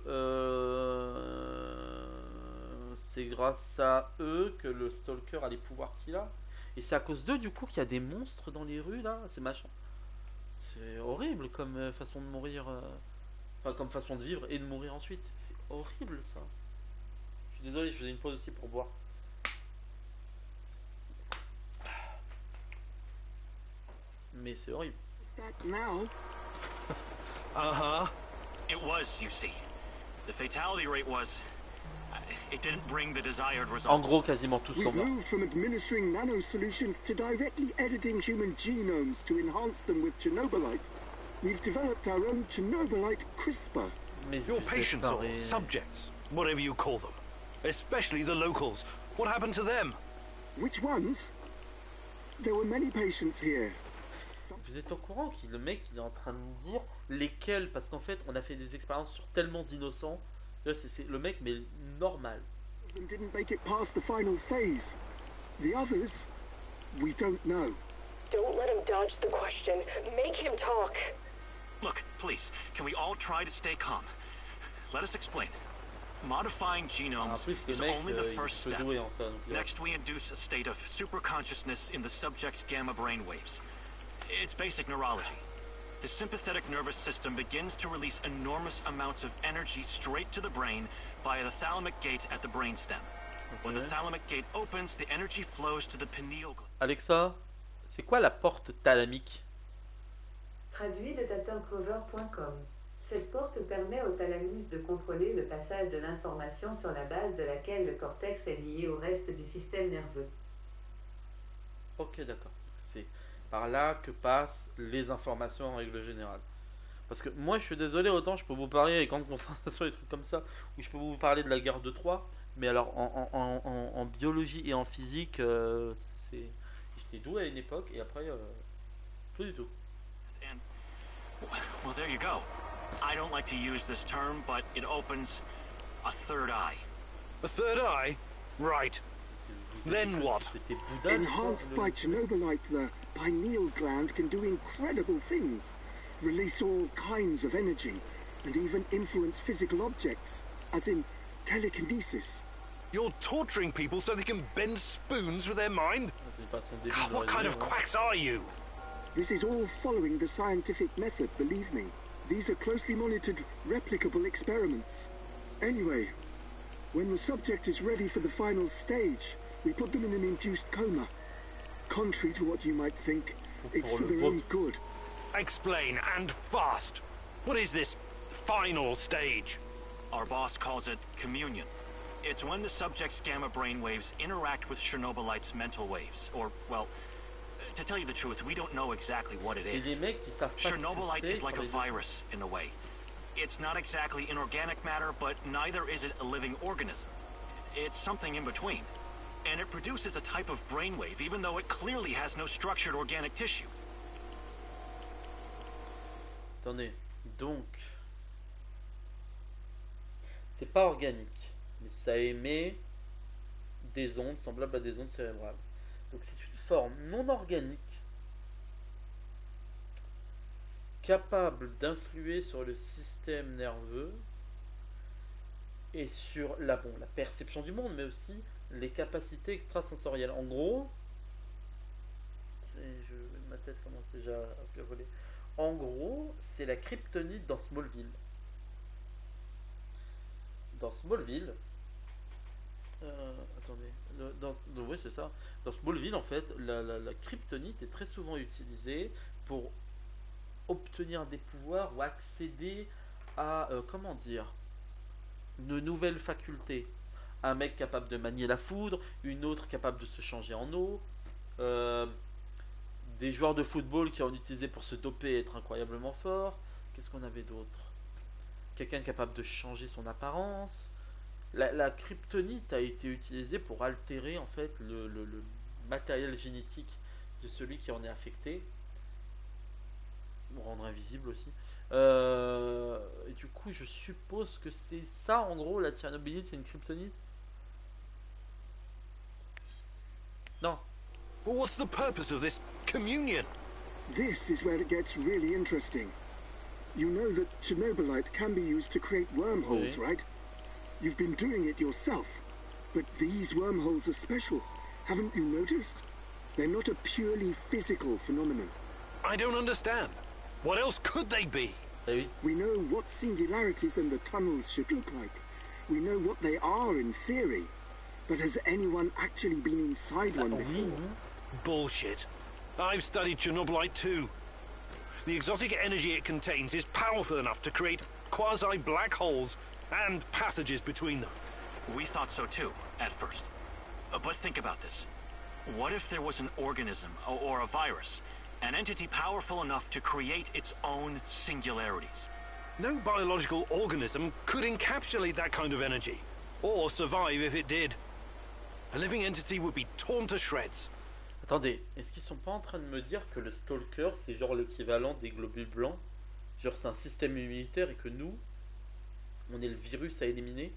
c'est grâce à eux que le stalker a les pouvoirs qu'il a. Et c'est à cause d'eux du coup qu'il y a des monstres dans les rues là, c'est machin. C'est horrible comme façon de mourir, enfin comme façon de vivre et de mourir ensuite. C'est horrible ça. Je suis désolé, je faisais une pause aussi pour boire. Mais c'est horrible. That now? Uh-huh. It was, you see. The fatality rate was... it didn't bring the desired results. En gros, quasiment tous sont We've morts. moved from administering nano solutions to directly editing human genomes to enhance them with Chernobylite. We've developed our own Chernobylite CRISPR. Mais Your vous êtes patients or tarés. subjects, whatever you call them, especially the locals, what happened to them? Which ones? There were many patients here. Vous êtes au courant que le mec il est en train de nous dire lesquels, parce qu'en fait on a fait des expériences sur tellement d'innocents. Là c'est le mec mais normal. Some didn't make it past the final phase. The others, we don't know. Don't let him dodge the question. Make him talk. Look, please, can we all try to stay calm? Let us explain. Modifying En genomes plus le is mec only the il first peut step. douer en ça. Donc, Next, we induce a state of superconsciousness in the subject's gamma brainwaves. It's basic neurology. The sympathetic nervous system begins to release enormous amounts of energy straight to the brain via the thalamic gate at the brainstem. When the thalamic gate opens, the energy flows to the pineal gland. Alexa, c'est quoi la porte thalamique? Traduit de tatorclover.com. Cette porte permet au thalamus de contrôler le passage de l'information sur la base de laquelle le cortex est lié au reste du système nerveux. Ok, d'accord. C'est par là que passent les informations en règle générale. Parce que moi, je suis désolé, autant je peux vous parler avec grande concentration des trucs comme ça, ou je peux vous parler de la guerre de Troie, mais alors en biologie et en physique, c'est... J'étais doué à une époque, et après, plus du tout. And, well, there you go. I don't like to use this term, but it opens a third eye. A third eye? Right. Then what? C'était Bouddha. Enhanced by Chernobylite, the pineal gland can do incredible things. Release all kinds of energy, and even influence physical objects, as in telekinesis. You're torturing people so they can bend spoons with their mind? C'est une façon débile God, de what kind raisonner, of hein. quacks are you? This is all following the scientific method, believe me. These are closely monitored, replicable experiments. Anyway, when the subject is ready for the final stage, we put them in an induced coma. Contrary to what you might think, it's for their own good. Explain, and fast. What is this final stage? Our boss calls it communion. It's when the subject's gamma brainwaves interact with Chernobylite's mental waves. Or, well, to tell you the truth, we don't know exactly what it Et les is. mecs qui savent pas ce que Chernobylite c'est, is like sur a les deux. virus, in a way. It's not exactly inorganic matter, but neither is it a living organism. It's something in between. And it produces a type of brainwave, even though it clearly has no structured organic tissue. Attendez, donc c'est pas organique, mais ça émet des ondes semblables à des ondes cérébrales. Donc c'est une forme non organique capable d'influer sur le système nerveux et sur la perception du monde, mais aussi les capacités extrasensorielles. En gros, ma tête commence déjà à voler. En gros, c'est la kryptonite dans Smallville. Dans Smallville, oui, c'est ça. Dans Smallville, en fait, la kryptonite est très souvent utilisée pour obtenir des pouvoirs ou accéder à, comment dire, de nouvelles facultés. Un mec capable de manier la foudre, une autre capable de se changer en eau. Des joueurs de football qui en utilisaient pour se doper et être incroyablement forts. Qu'est-ce qu'on avait d'autre? Quelqu'un capable de changer son apparence. La kryptonite a été utilisée pour altérer en fait le matériel génétique de celui qui en est affecté. Ou rendre invisible aussi. Et du coup, je suppose que c'est ça en gros, la Tchernobylite, c'est une kryptonite? Non. Well, what's the purpose of this communion? This is where it gets really interesting. You know that Chernobylite can be used to create wormholes, right? You've been doing it yourself. But these wormholes are special. Haven't you noticed? They're not a purely physical phenomenon. I don't understand. What else could they be? We know what singularities and the tunnels should look like. We know what they are in theory. But has anyone actually been inside one before? Bullshit. I've studied Chernobylite too. The exotic energy it contains is powerful enough to create quasi-black holes and passages between them. We thought so too, at first. But think about this. What if there was an organism, or a virus, an entity powerful enough to create its own singularities? No biological organism could encapsulate that kind of energy, or survive if it did. A living entity would be torn to shreds. Attendez, est-ce qu'ils sont pas en train de me dire que le Stalker c'est genre l'équivalent des globules blancs? Genre c'est un système immunitaire et que nous, on est le virus à éliminer?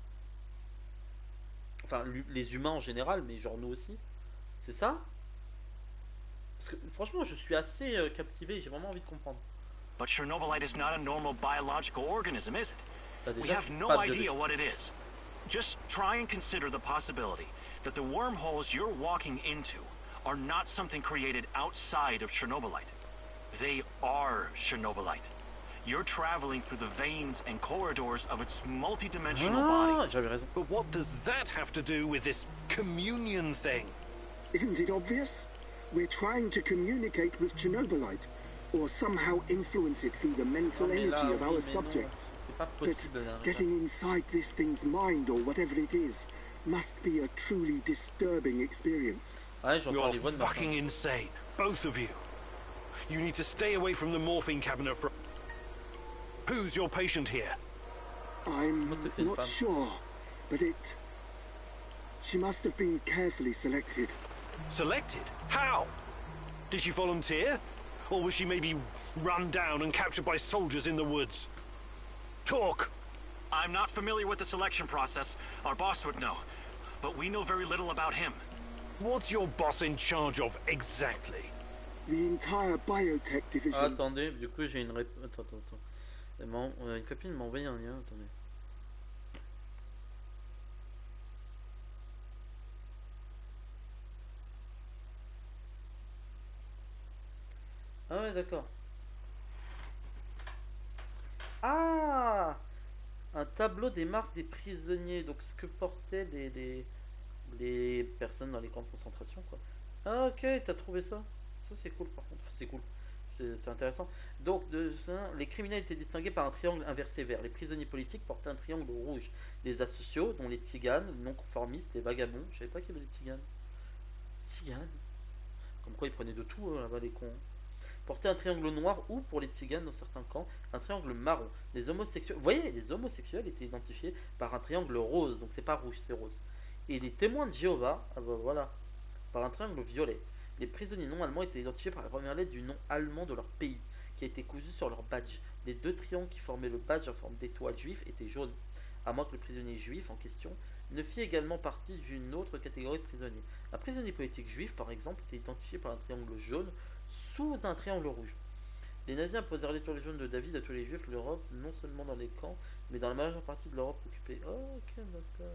Enfin, les humains en général, mais genre nous aussi? C'est ça? Parce que franchement, je suis assez captivé, j'ai vraiment envie de comprendre. But Chernobylite is not a normal biological organism, is it? Bah, We déjà, have c'est no pas idea biologique. what it is. Just try and consider the possibility that the wormholes you're walking into are not something created outside of Chernobylite. They are Chernobylite. You're traveling through the veins and corridors of its multidimensional Ah, body. j'avais raison. But what does that have to do with this communion thing? Isn't it obvious? We're trying to communicate with Chernobylite, or somehow influence it through the mental Non, mais là, energy of oui, our mais non, subjects. c'est pas But possible. Là, getting inside this thing's mind, or whatever it is, must be a truly disturbing experience. Ouais, j'entends les voix You're de fucking Martin. insane, both of you. You need to stay away from the morphine cabinet for... Who's your patient here? I'm What's this in not fun? sure, but she must have been carefully selected. Selected? How? Did she volunteer? Or was she maybe run down and captured by soldiers in the woods? Talk! I'm not familiar with the selection process. Our boss would know. But we know very little about him. What's your boss in charge of exactly? The entire biotech Ah, division. attendez, du coup j'ai une réponse. Attends. Une copine m'a envoyé un lien, attendez. Ah ouais, d'accord. Ah, un tableau des marques des prisonniers, donc ce que portaient les personnes dans les camps de concentration, quoi. Ah ok, t'as trouvé ça? Ça c'est cool par contre, enfin, c'est cool. C'est intéressant. Donc, les criminels étaient distingués par un triangle inversé vert. Les prisonniers politiques portaient un triangle rouge. Les asociaux, dont les tziganes, non conformistes, les vagabonds. Je savais pas qu'il y avait des tziganes. Tziganes? Comme quoi ils prenaient de tout là-bas, les cons. Portaient un triangle noir ou, pour les tziganes dans certains camps, un triangle marron. Les homosexuels, vous voyez, les homosexuels étaient identifiés par un triangle rose. Donc c'est pas rouge, c'est rose. Et les témoins de Jéhovah, ah bah voilà, par un triangle violet. Les prisonniers non allemands étaient identifiés par la première lettre du nom allemand de leur pays, qui a été cousu sur leur badge. Les deux triangles qui formaient le badge en forme d'étoile juif étaient jaunes, à moins que le prisonnier juif en question ne fit également partie d'une autre catégorie de prisonniers. Un prisonnier politique juif, par exemple, était identifié par un triangle jaune sous un triangle rouge. Les nazis imposèrent l'étoile jaune de David à tous les juifs de l'Europe, non seulement dans les camps, mais dans la majeure partie de l'Europe occupée. Oh, ok, d'accord.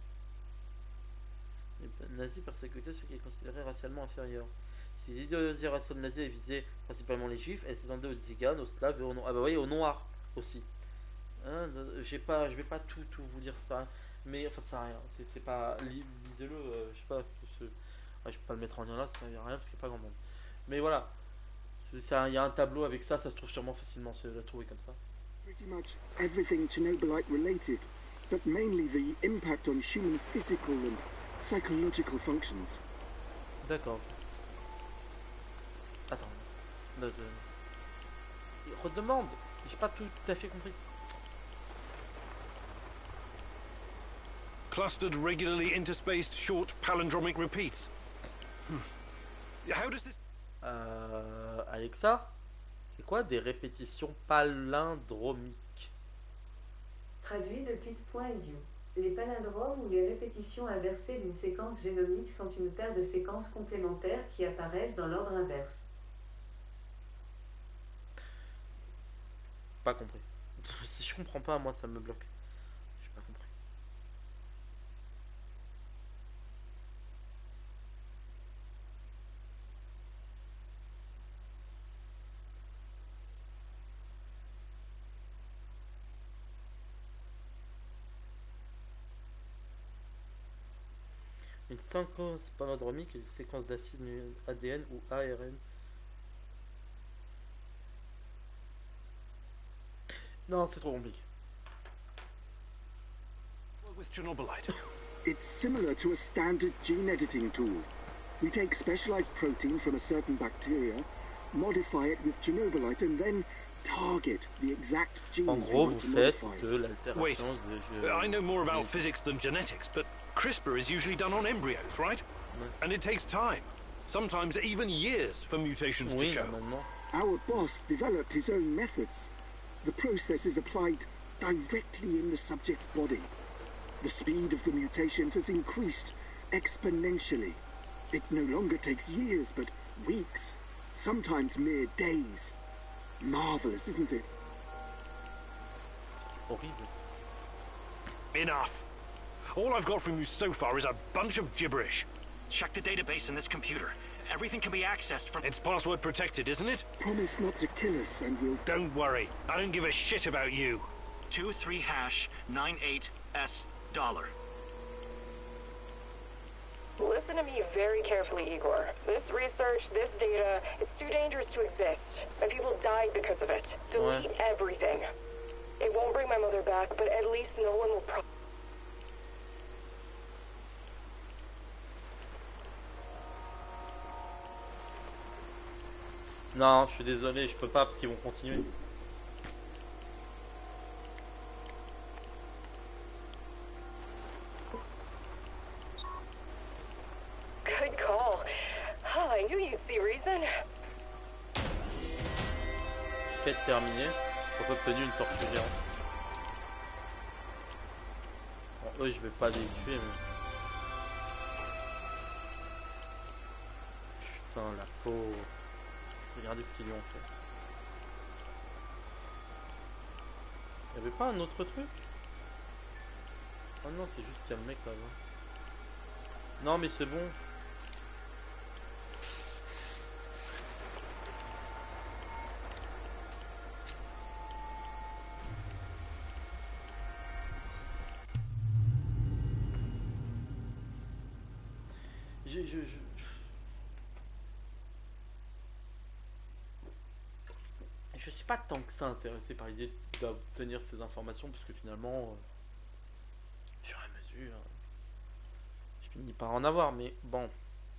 Les nazis persécutaient ceux qu'ils considéraient racialement inférieurs. Si l'idéologie raciale nazie visait principalement les juifs, elle s'étendait aux tziganes, aux slaves et aux noirs. Ah bah oui, aux noirs aussi. Hein, je vais pas tout vous dire ça, mais enfin ça sert à rien. C'est pas lisez-le, je sais pas. Je peux pas le mettre en lien là, ça sert à rien parce qu'il n'y a pas grand monde. Mais voilà, il y a un tableau avec ça, ça se trouve sûrement facilement se la trouver comme ça. Pretty much everything Chernobylite related, but mainly the impact on human physical and psychological functions. D'accord. Attends. Redemande. J'ai pas tout à fait compris. Clustered, regularly interspaced, short palindromic repeats. How does this... Alexa, c'est quoi des répétitions palindromiques? Traduit de Pit.edu. Les palindromes ou les répétitions inversées d'une séquence génomique sont une paire de séquences complémentaires qui apparaissent dans l'ordre inverse. Pas compris. Si je comprends pas, moi ça me bloque. J'ai pas compris. Une séquence palindromique et une séquence d'acide ADN ou ARN. Non, c'est trop compliqué. With Chernobylite. It's similar to a standard gene editing tool. We take specialized protein from a certain bacteria, modify it with Chernobylite, and then target the exact genes En we gros, want vous to faites modify. de l'altération de... I know more about physics than genetics, but CRISPR is usually done on embryos, right? And it takes time. Sometimes even years for mutations to Oui, show. normalement. Our boss developed his own methods. The process is applied directly in the subject's body. The speed of the mutations has increased exponentially. It no longer takes years, but weeks, sometimes mere days. Marvelous, isn't it? Horrible. Enough. All I've got from you so far is a bunch of gibberish. Check the database in this computer. Everything can be accessed from... It's password protected, isn't it? Promise not to kill us and we'll... Don't worry. I don't give a shit about you. 23#98S$. Listen to me very carefully, Igor. This research, this data, it's too dangerous to exist. And people died because of it. Delete everything. It won't bring my mother back, but at least no one will Non, je suis désolé, je peux pas parce qu'ils vont continuer. Good call. Oh, I knew you'd see reason. Quête terminée. On a obtenu une tortue géante. Bon, eux, je vais pas les tuer, mais... Putain, la pauvre. Regardez ce qu'ils lui ont fait. Il y avait pas un autre truc? Oh non, c'est juste qu'il y a le mec là-bas. Non, mais c'est bon. Je suis pas tant que ça intéressé par l'idée d'obtenir ces informations parce que finalement, au fur et à mesure, je finis par en avoir, mais bon.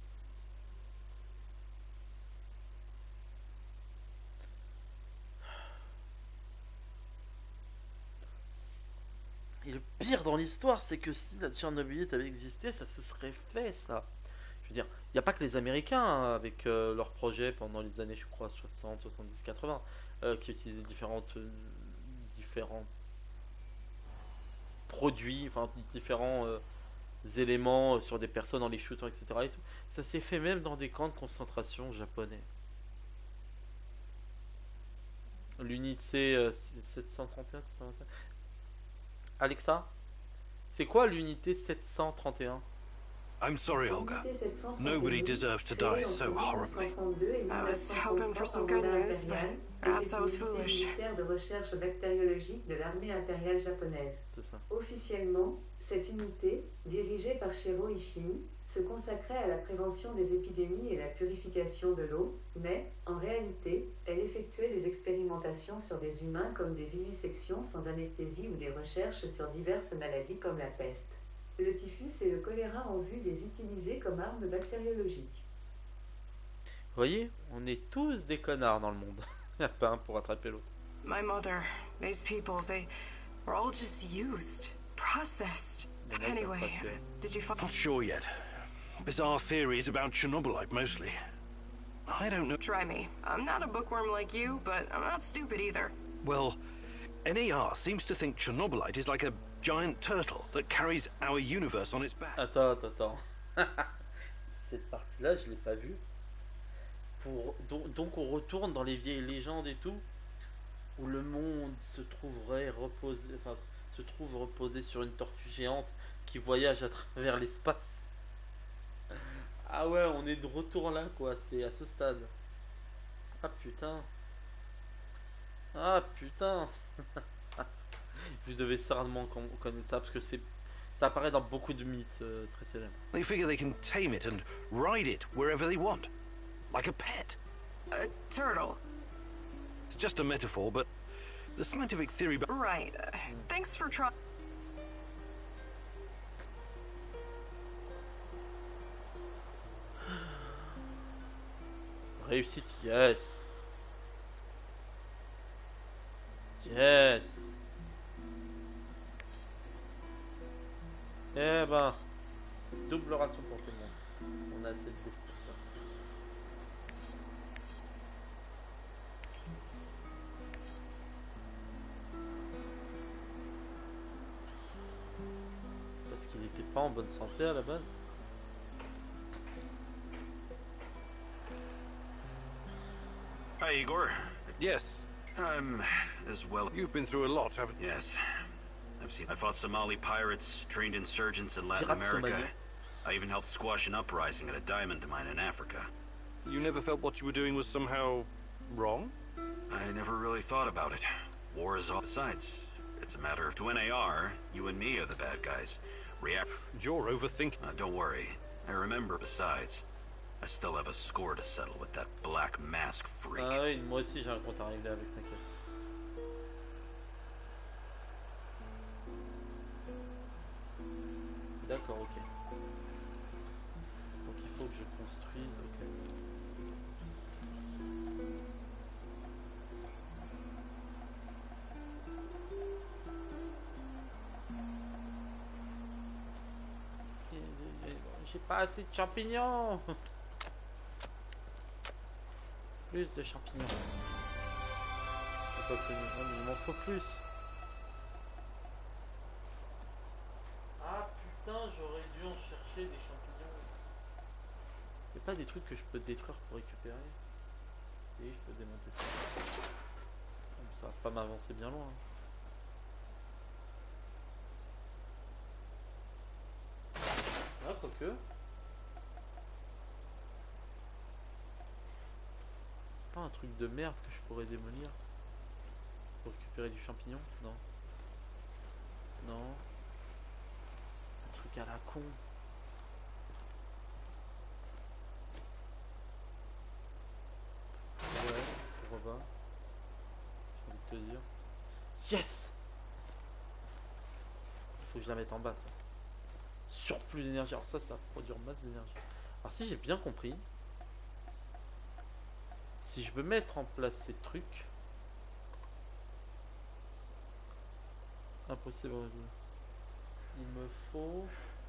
Et le pire dans l'histoire, c'est que si la Tchernobylite avait existé, ça se serait fait, ça. Je veux dire, il n'y a pas que les Américains hein, avec leurs projets pendant les années, je crois, 60, 70, 80, qui utilisaient différents produits, enfin différents éléments sur des personnes en les shootant, etc. Et tout. Ça s'est fait même dans des camps de concentration japonais. L'unité 731, 731. Alexa, c'est quoi l'unité 731? I'm sorry, Olga. Nobody deserves to die so horribly. I was hoping for some good news, but perhaps I was foolish. Militaire de recherche bactériologique de l'armée impériale japonaise. C'est ça. Officiellement, cette unité, dirigée par Shiro Ishii, se consacrait à la prévention des épidémies et la purification de l'eau, mais, en réalité, elle effectuait des expérimentations sur des humains comme des vivisections sans anesthésie ou des recherches sur diverses maladies comme la peste. Le typhus et le choléra en vue des utiliser comme armes bactériologiques. Vous voyez, on est tous des connards dans le monde. Il n'y a pas un pour attraper l'autre. My mother, these people, they were all just used, processed. Anyway, did you find... Not sure yet. Bizarre theories about Chernobylite mostly. I don't know. Try me. I'm not a bookworm like you, but I'm not stupid either. Well, NAR seems to think Chernobylite is like a giant turtle that carries our universe on its back. Attends. Cette partie-là, je l'ai pas vue. Donc on retourne dans les vieilles légendes et tout, où le monde se trouve reposé sur une tortue géante qui voyage à travers l'espace. Ah ouais, on est de retour là, quoi. C'est à ce stade. Ah putain. Je devais certainement connaître ça parce que Ça apparaît dans beaucoup de mythes très célèbres. They figure they can tame it and ride it wherever they want. Like a pet. A turtle. It's just a metaphor, but the scientific theory... Right. Thanks for trying. Réussite, yes. Yes. Eh ben, double ration pour tout le monde. On a assez de bouffe pour ça. Parce qu'il n'était pas en bonne santé à la base. Hi, Igor. Yes. I'm as well. You've been through a lot, haven't you? Yes. I fought Somali pirates, trained insurgents in Latin Pirates America. Somali. I even helped squash an uprising at a diamond mine in Africa. You never felt what you were doing was somehow wrong? I never really thought about it. War is all. Besides, it's a matter of to NAR, you and me are the bad guys. React. You're overthinking. Don't worry. I remember. Besides, I still have a score to settle with that black mask freak. Ah oui, moi aussi j'ai un compte à régler avec, t'inquiète. D'accord, ok. Donc il faut que je construise, ok. J'ai pas assez de champignons. Plus de champignons. Pas plus, non, mais il m'en faut plus. Ah putain, j'aurais dû en chercher des champignons. Y'a pas des trucs que je peux détruire pour récupérer? Si, je peux démonter ça. Ça va pas m'avancer bien loin. Ah, quoique. Pas un truc de merde que je pourrais démolir pour récupérer du champignon? Non. Non. Un truc à la con. Ouais, pourquoi pas. J'ai envie de te dire. Yes! Il faut que je la mette en bas, ça. Surplus d'énergie. Alors ça va produire masse d'énergie. Alors si j'ai bien compris, si je veux mettre en place ces trucs, impossible. Il me faut...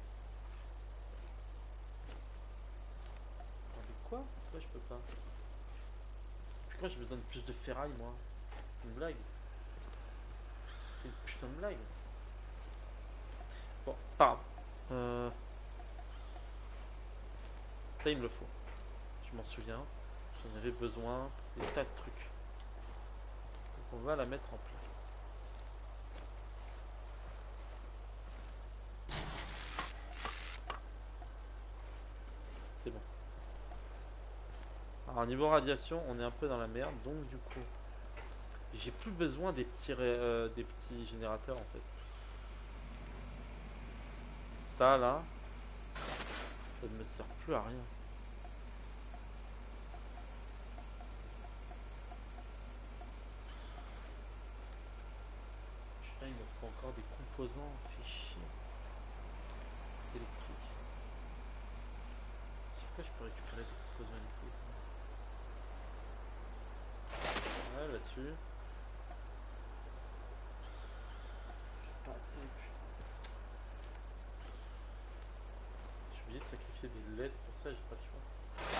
Attendez, quoi? Pourquoi je peux pas? Pourquoi j'ai besoin de plus de ferraille, moi? C'est une blague. C'est une putain de blague. Bon, c'est pas grave. Ça il me le faut. Je m'en souviens. J'en avais besoin pour des tas de trucs. Donc on va la mettre en place. C'est bon. Alors niveau radiation, on est un peu dans la merde, donc du coup, j'ai plus besoin des petits générateurs en fait. Ça là, ça ne me sert plus à rien. Putain, il me faut encore des composants, fait chier. Électriques. Je sais pas, je peux récupérer des composants électriques. Ouais, là-dessus. Pas assez, putain. Je suis obligé de sacrifier des LED pour ça, j'ai pas le choix.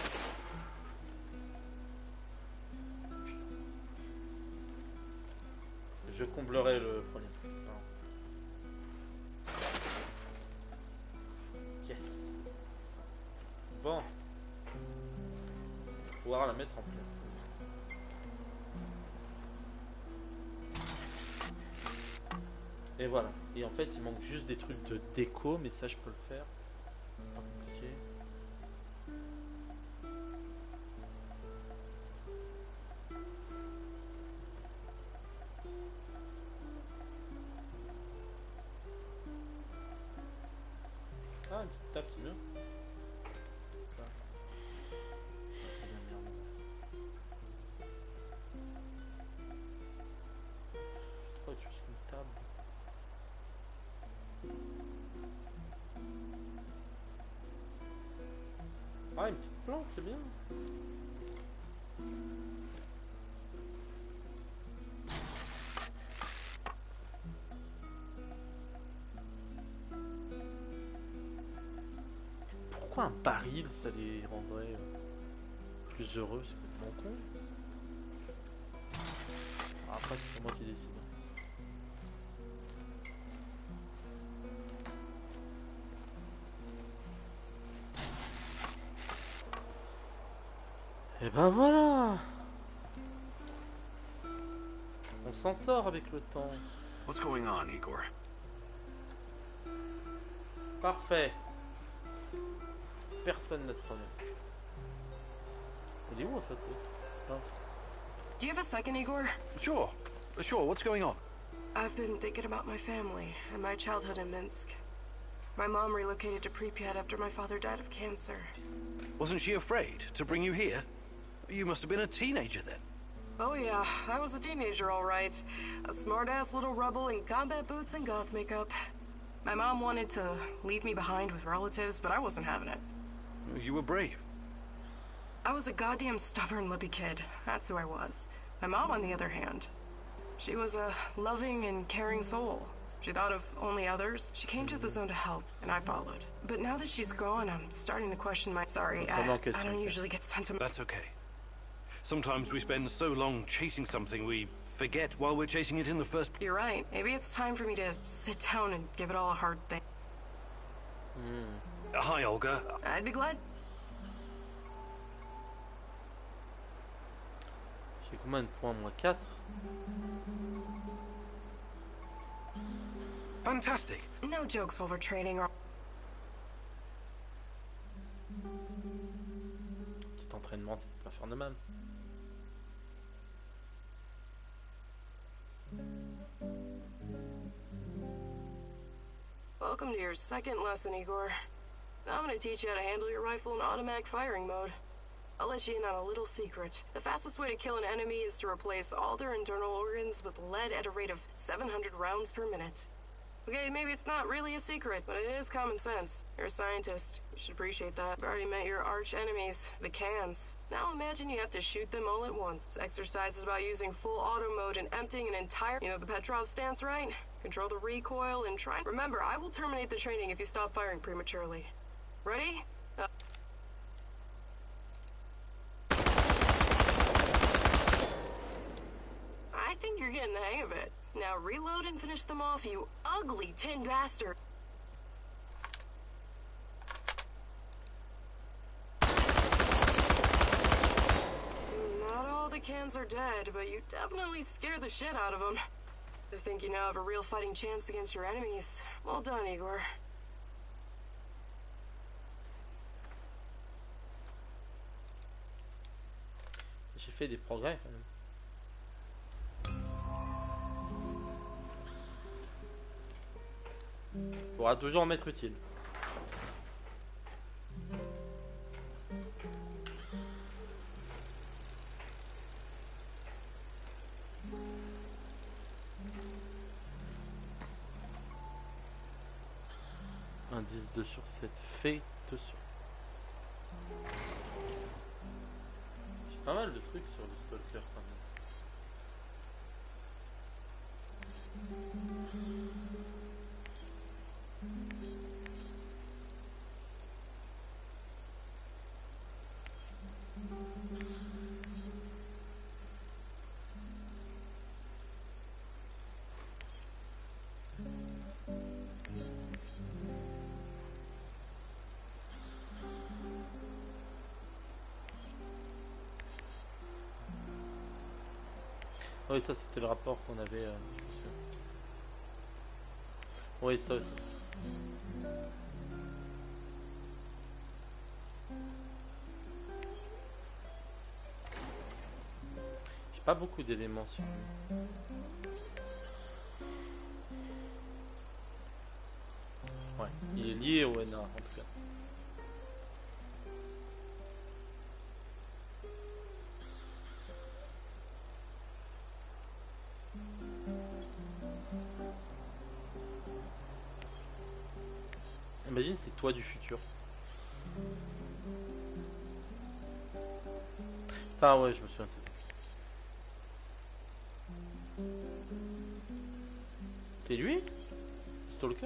Je comblerai le premier. Yes. Bon. On va pouvoir la mettre en place. Et voilà. Et en fait, il manque juste des trucs de déco, mais ça, je peux le faire. Pas compliqué. Ah, une petite tape, c'est bien. Ça. C'est bien, merde. Pourquoi tu fais une table? Ah, une petite plante, c'est bien. Pourquoi un baril, ça les rendrait plus heureux? C'est complètement con. Ah, après, c'est moi qui décide. Et ben voilà. On s'en sort avec le temps. What's going on, Igor? Parfait. Personne n'a de problème. Il est où en fait? Ah. Do you have a second, Igor? Sure. Sure, what's going on? I've been thinking about my family and my childhood in Minsk. My mom relocated to Pripyat after my father died of cancer. Wasn't she afraid to bring you here? You must have been a teenager then. Oh yeah, I was a teenager all right. A smart-ass little rebel in combat boots and goth makeup. My mom wanted to leave me behind with relatives, but I wasn't having it. You were brave. I was a goddamn stubborn lippy kid. That's who I was. My mom, on the other hand, she was a loving and caring soul. She thought of only others. She came to the zone to help, and I followed. But now that she's gone, I'm starting to question my... Sorry, I don't usually get sentimental. That's okay. Sometimes we spend so long chasing something we forget while we're chasing it in the first place. You're right. Maybe it's time for me to sit down and give it all a hard think. Hi, Olga. I'd be glad. J'ai combien de points? Moi 4. Fantastic. No jokes while we're training or... Petit entraînement, ça peut pas faire de mal. Welcome to your second lesson, Igor. I'm gonna teach you how to handle your rifle in automatic firing mode. I'll let you in on a little secret. The fastest way to kill an enemy is to replace all their internal organs with lead at a rate of 700 rounds per minute. Okay, maybe it's not really a secret, but it is common sense. You're a scientist. You should appreciate that. You've already met your arch enemies, the cans. Now imagine you have to shoot them all at once. This exercise is about using full auto mode and emptying an entire... You know the Petrov stance, right? Control the recoil and try... Remember, I will terminate the training if you stop firing prematurely. Ready? I think you're getting the hang of it. Now reload and finish them off, you ugly tin bastard. Not all the cans are dead, but you definitely scared the shit out of them. I think you now have a real fighting chance against your enemies. Well done, Igor. J'ai fait des progrès quand même. Pourra toujours m'être utile. Indice 2 sur 7 fait 2 sur. J'ai pas mal de trucs sur le stalker quand même. Oui, ça c'était le rapport qu'on avait. Oui, ça aussi. J'ai pas beaucoup d'éléments sur lui. Ouais, il est lié au NA en tout cas. Imagine c'est toi du futur. Ça ouais je me souviens. C'est lui? Stalker?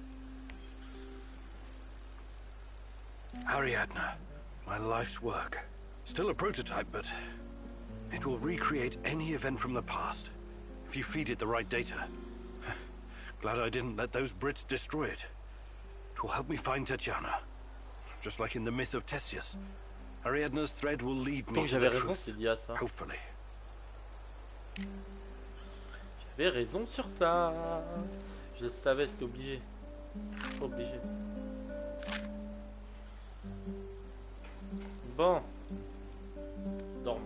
Ariadna, my life's work. Still a prototype, but it will recreate any event from the past if you feed it the right data. Glad I didn't let those Brits destroy it. It will help me find Tatiana. Just like in the myth of Theseus. Ariadna's thread will lead me to the truth. Hopefully. J'avais raison sur ça. Je le savais, c'était obligé. Obligé. Bon. Dorme.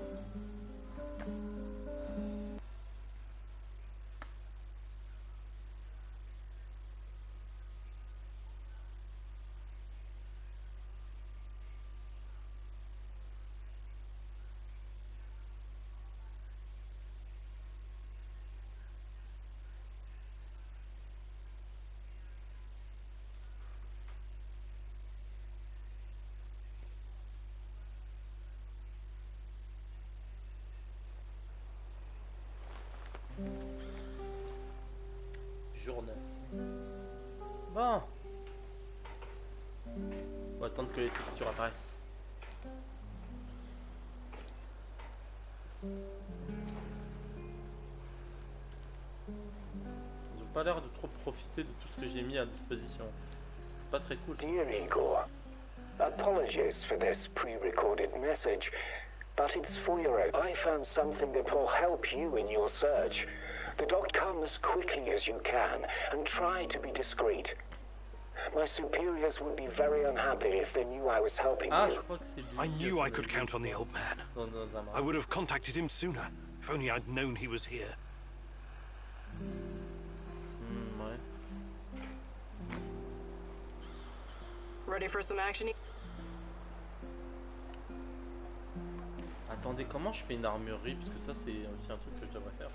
Journal. Bon. On va attendre que les textures apparaissent. Ils ont pas l'air de trop profiter de tout ce que j'ai mis à disposition. C'est pas très cool. Dear Igor, apologies for this pre-recorded message, but it's for your own. I found something that will help you in your search. The dot come as quickly as you can, and try to be discreet. My superiors would be very unhappy if they knew I was helping you. I knew I could count on the old man. I would have contacted him sooner, if only I'd known he was here. Ouais. Ready for some action? Attendez, comment je fais une armurerie? Parce que ça, c'est aussi un truc que je devrais faire.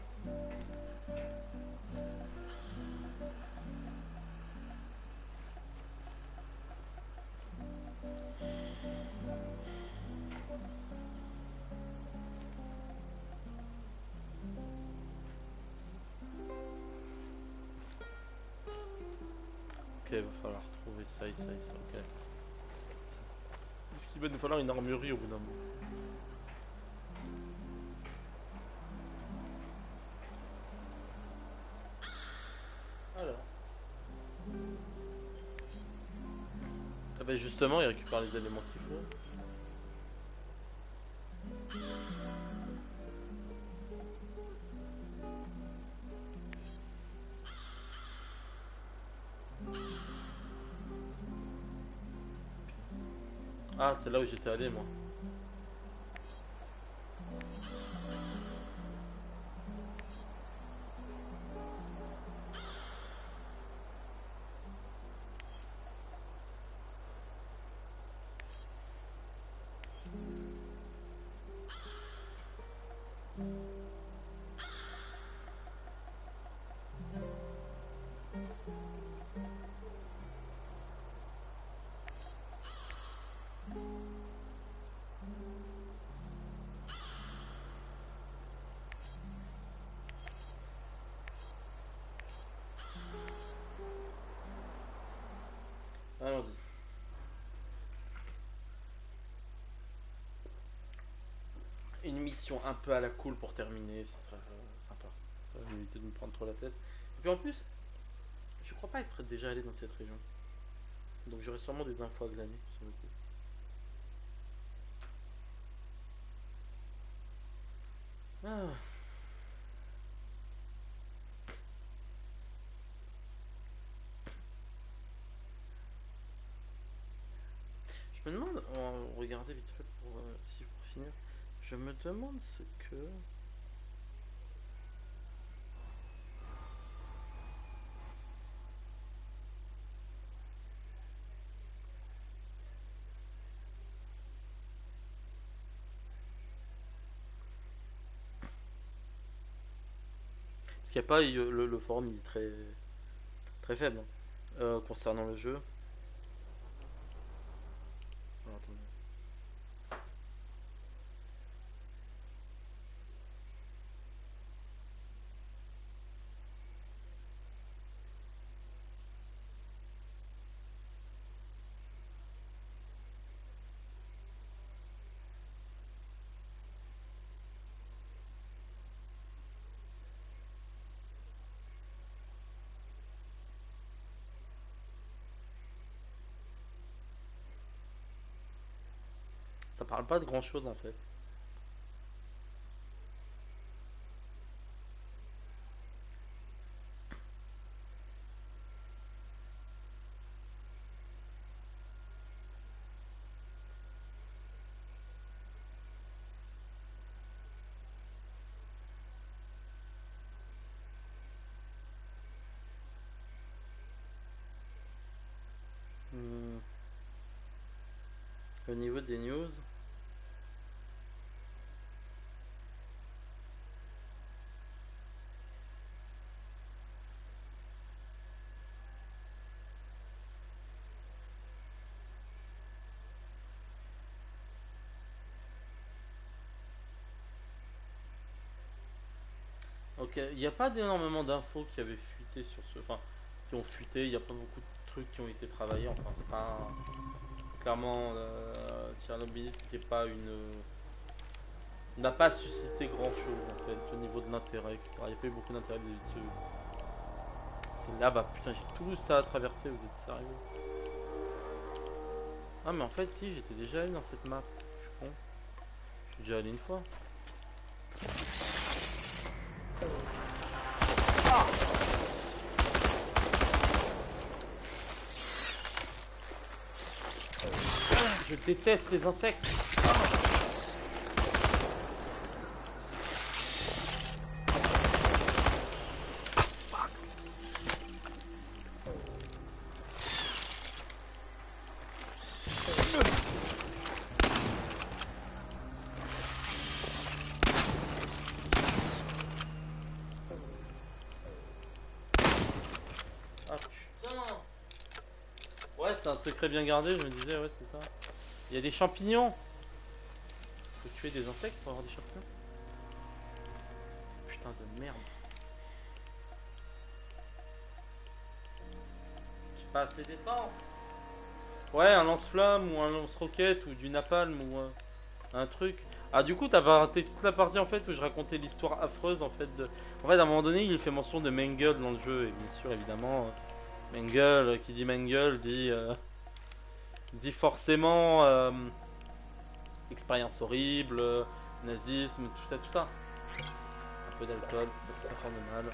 Ok, il va falloir trouver ça et ça et ça, ok. Est-ce qu'il va nous falloir une armurerie au bout d'un moment? Alors. Ah bah justement, il récupère les éléments qu'il faut. Ah, c'est là où j'étais allé moi. Allons-y. Une mission un peu à la cool pour terminer, ce serait sympa. Ça va m'éviter de me prendre trop la tête. Et puis en plus, je crois pas être déjà allé dans cette région. Donc j'aurai sûrement des infos à glaner sur le coup. Ah. Je me demande, on va regarder vite fait pour, si pour finir, je me demande ce que... Parce qu'il n'y a pas, le forum il est très faible hein, concernant le jeu. Alors, attendez. Ça parle pas de grand chose en fait. Hmm. Au niveau des news. Ok, il n'y a pas d'énormément d'infos qui avaient fuité sur ce. Enfin, qui ont fuité, il n'y a pas beaucoup de trucs qui ont été travaillés. Enfin, c'est pas. Clairement, Tchernobyl n'était pas une. N'a pas suscité grand chose en fait au niveau de l'intérêt, etc. Il n'y a pas eu beaucoup d'intérêt dessus. C'est là-bas, putain, j'ai tout ça à traverser, vous êtes sérieux? Ah, mais en fait, si, j'étais déjà allé dans cette map. Je suis con. Je suis déjà allé une fois. Je déteste les insectes. Ah putain. Ouais, c'est un secret bien gardé, je me disais, ouais, c'est ça. Il y a des champignons. Faut tuer des insectes pour avoir des champignons. Putain de merde. J'ai pas assez d'essence. Ouais, un lance-flamme ou un lance-roquette ou du napalm ou un truc. Ah, du coup, t'as raté toute la partie en fait où je racontais l'histoire affreuse en fait de. En fait, à un moment donné, il fait mention de Mengele dans le jeu et bien sûr, évidemment, Mengele, qui dit Mengele dit forcément expérience horrible, nazisme, tout ça. Un peu d'alcool, ça fait pas faire de mal.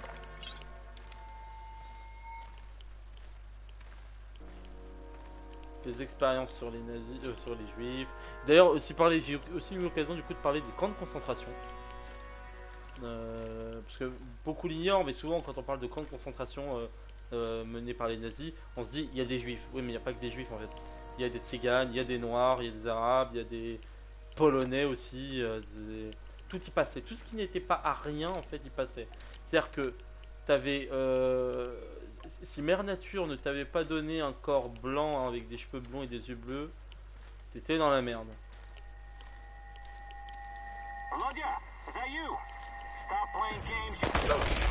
Des expériences sur les nazis, sur les juifs. D'ailleurs, j'ai aussi eu l'occasion du coup de parler des camps de concentration. Parce que beaucoup l'ignorent, mais souvent quand on parle de camps de concentration menés par les nazis, on se dit il y a des juifs. Oui, mais il n'y a pas que des juifs en fait. Il y a des tziganes, il y a des noirs, il y a des arabes, il y a des polonais aussi. Tout y passait. Tout ce qui n'était pas à rien en fait y passait. C'est-à-dire que t'avais. Si Mère Nature ne t'avait pas donné un corps blanc avec des cheveux blonds et des yeux bleus, t'étais dans la merde. Volodya, is that you? Stop playing games.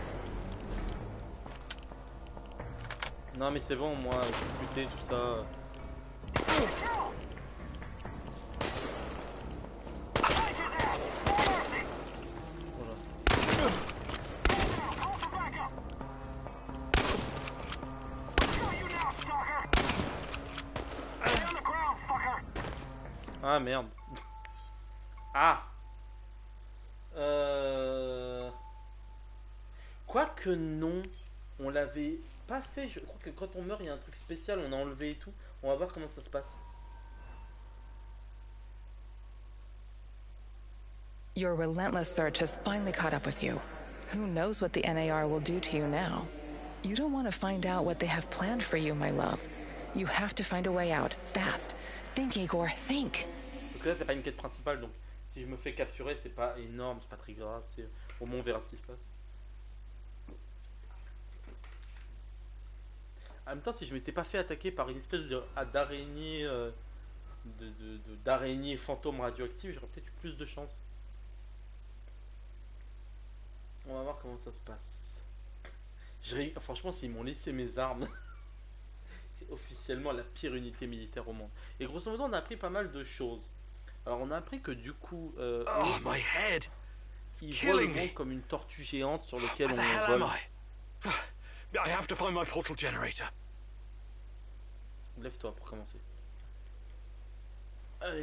Non mais c'est bon, moi, discuter, tout ça. Ah merde. Ah. Quoique non, on l'avait pas fait. Je crois que quand on meurt, il y a un truc spécial, on a enlevé et tout. On va voir comment ça se passe. Your relentless search has finally caught up with you. Who knows what the NAR will do to you now? You don't want to find out what they have planned for you, my love. You have to find a way out, fast. Think, Igor, think. Parce que là, c'est pas une quête principale, donc si je me fais capturer, c'est pas énorme, c'est pas très grave. Au moins, on verra ce qui se passe. En même temps, si je m'étais pas fait attaquer par une espèce d'araignée d'araignées fantômes radioactives, j'aurais peut-être eu plus de chance. On va voir comment ça se passe. Franchement, s'ils m'ont laissé mes armes, c'est officiellement la pire unité militaire au monde. Et grosso modo, on a appris pas mal de choses. Alors, on a appris que du coup, my head. ils volent le monde comme une tortue géante sur laquelle on vole. I have to find my portal generator. Lève-toi pour commencer. Allez.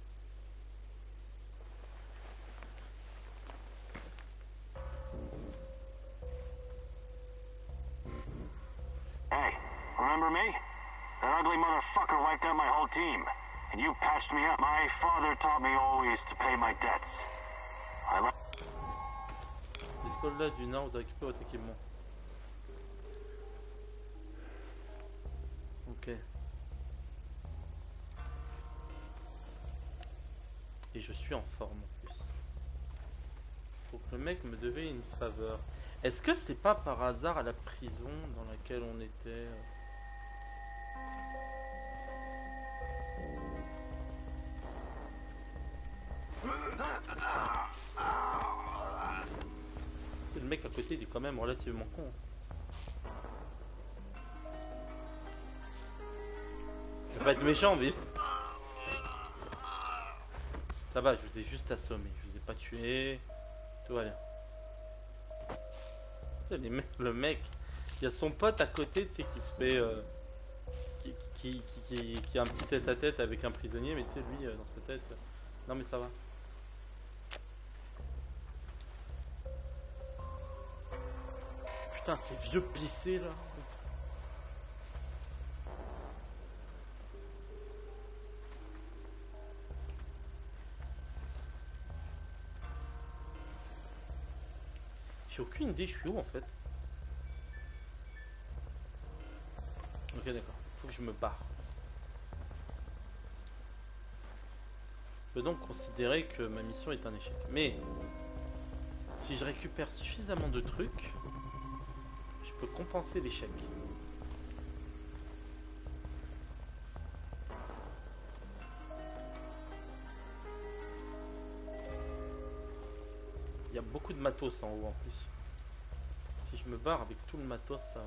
Hey, remember me? That ugly motherfucker wiped out my whole team. And you patched me up. My father taught me always to pay my debts. Les soldats du Nord, vous avez récupéré votre équipement. Ok. Et je suis en forme en plus. Donc le mec me devait une faveur. Est-ce que c'est pas par hasard à la prison dans laquelle on était C'est le mec à côté, il est quand même relativement con. Je vais pas être méchant, mais... Ça va, je vous ai juste assommé, je vous ai pas tué. Tout va bien. Le mec, il y a son pote à côté, tu sais, qui se fait... qui a un petit tête-à-tête avec un prisonnier, mais tu sais, lui, dans sa tête... Non mais ça va. Putain, ces vieux pissés, là. J'ai aucune idée, je suis où en fait. Ok, d'accord. Faut que je me barre. Je peux donc considérer que ma mission est un échec. Mais si je récupère suffisamment de trucs, je peux compenser l'échec. Il y a beaucoup de matos en haut en plus. Si je me barre avec tout le matos, ça...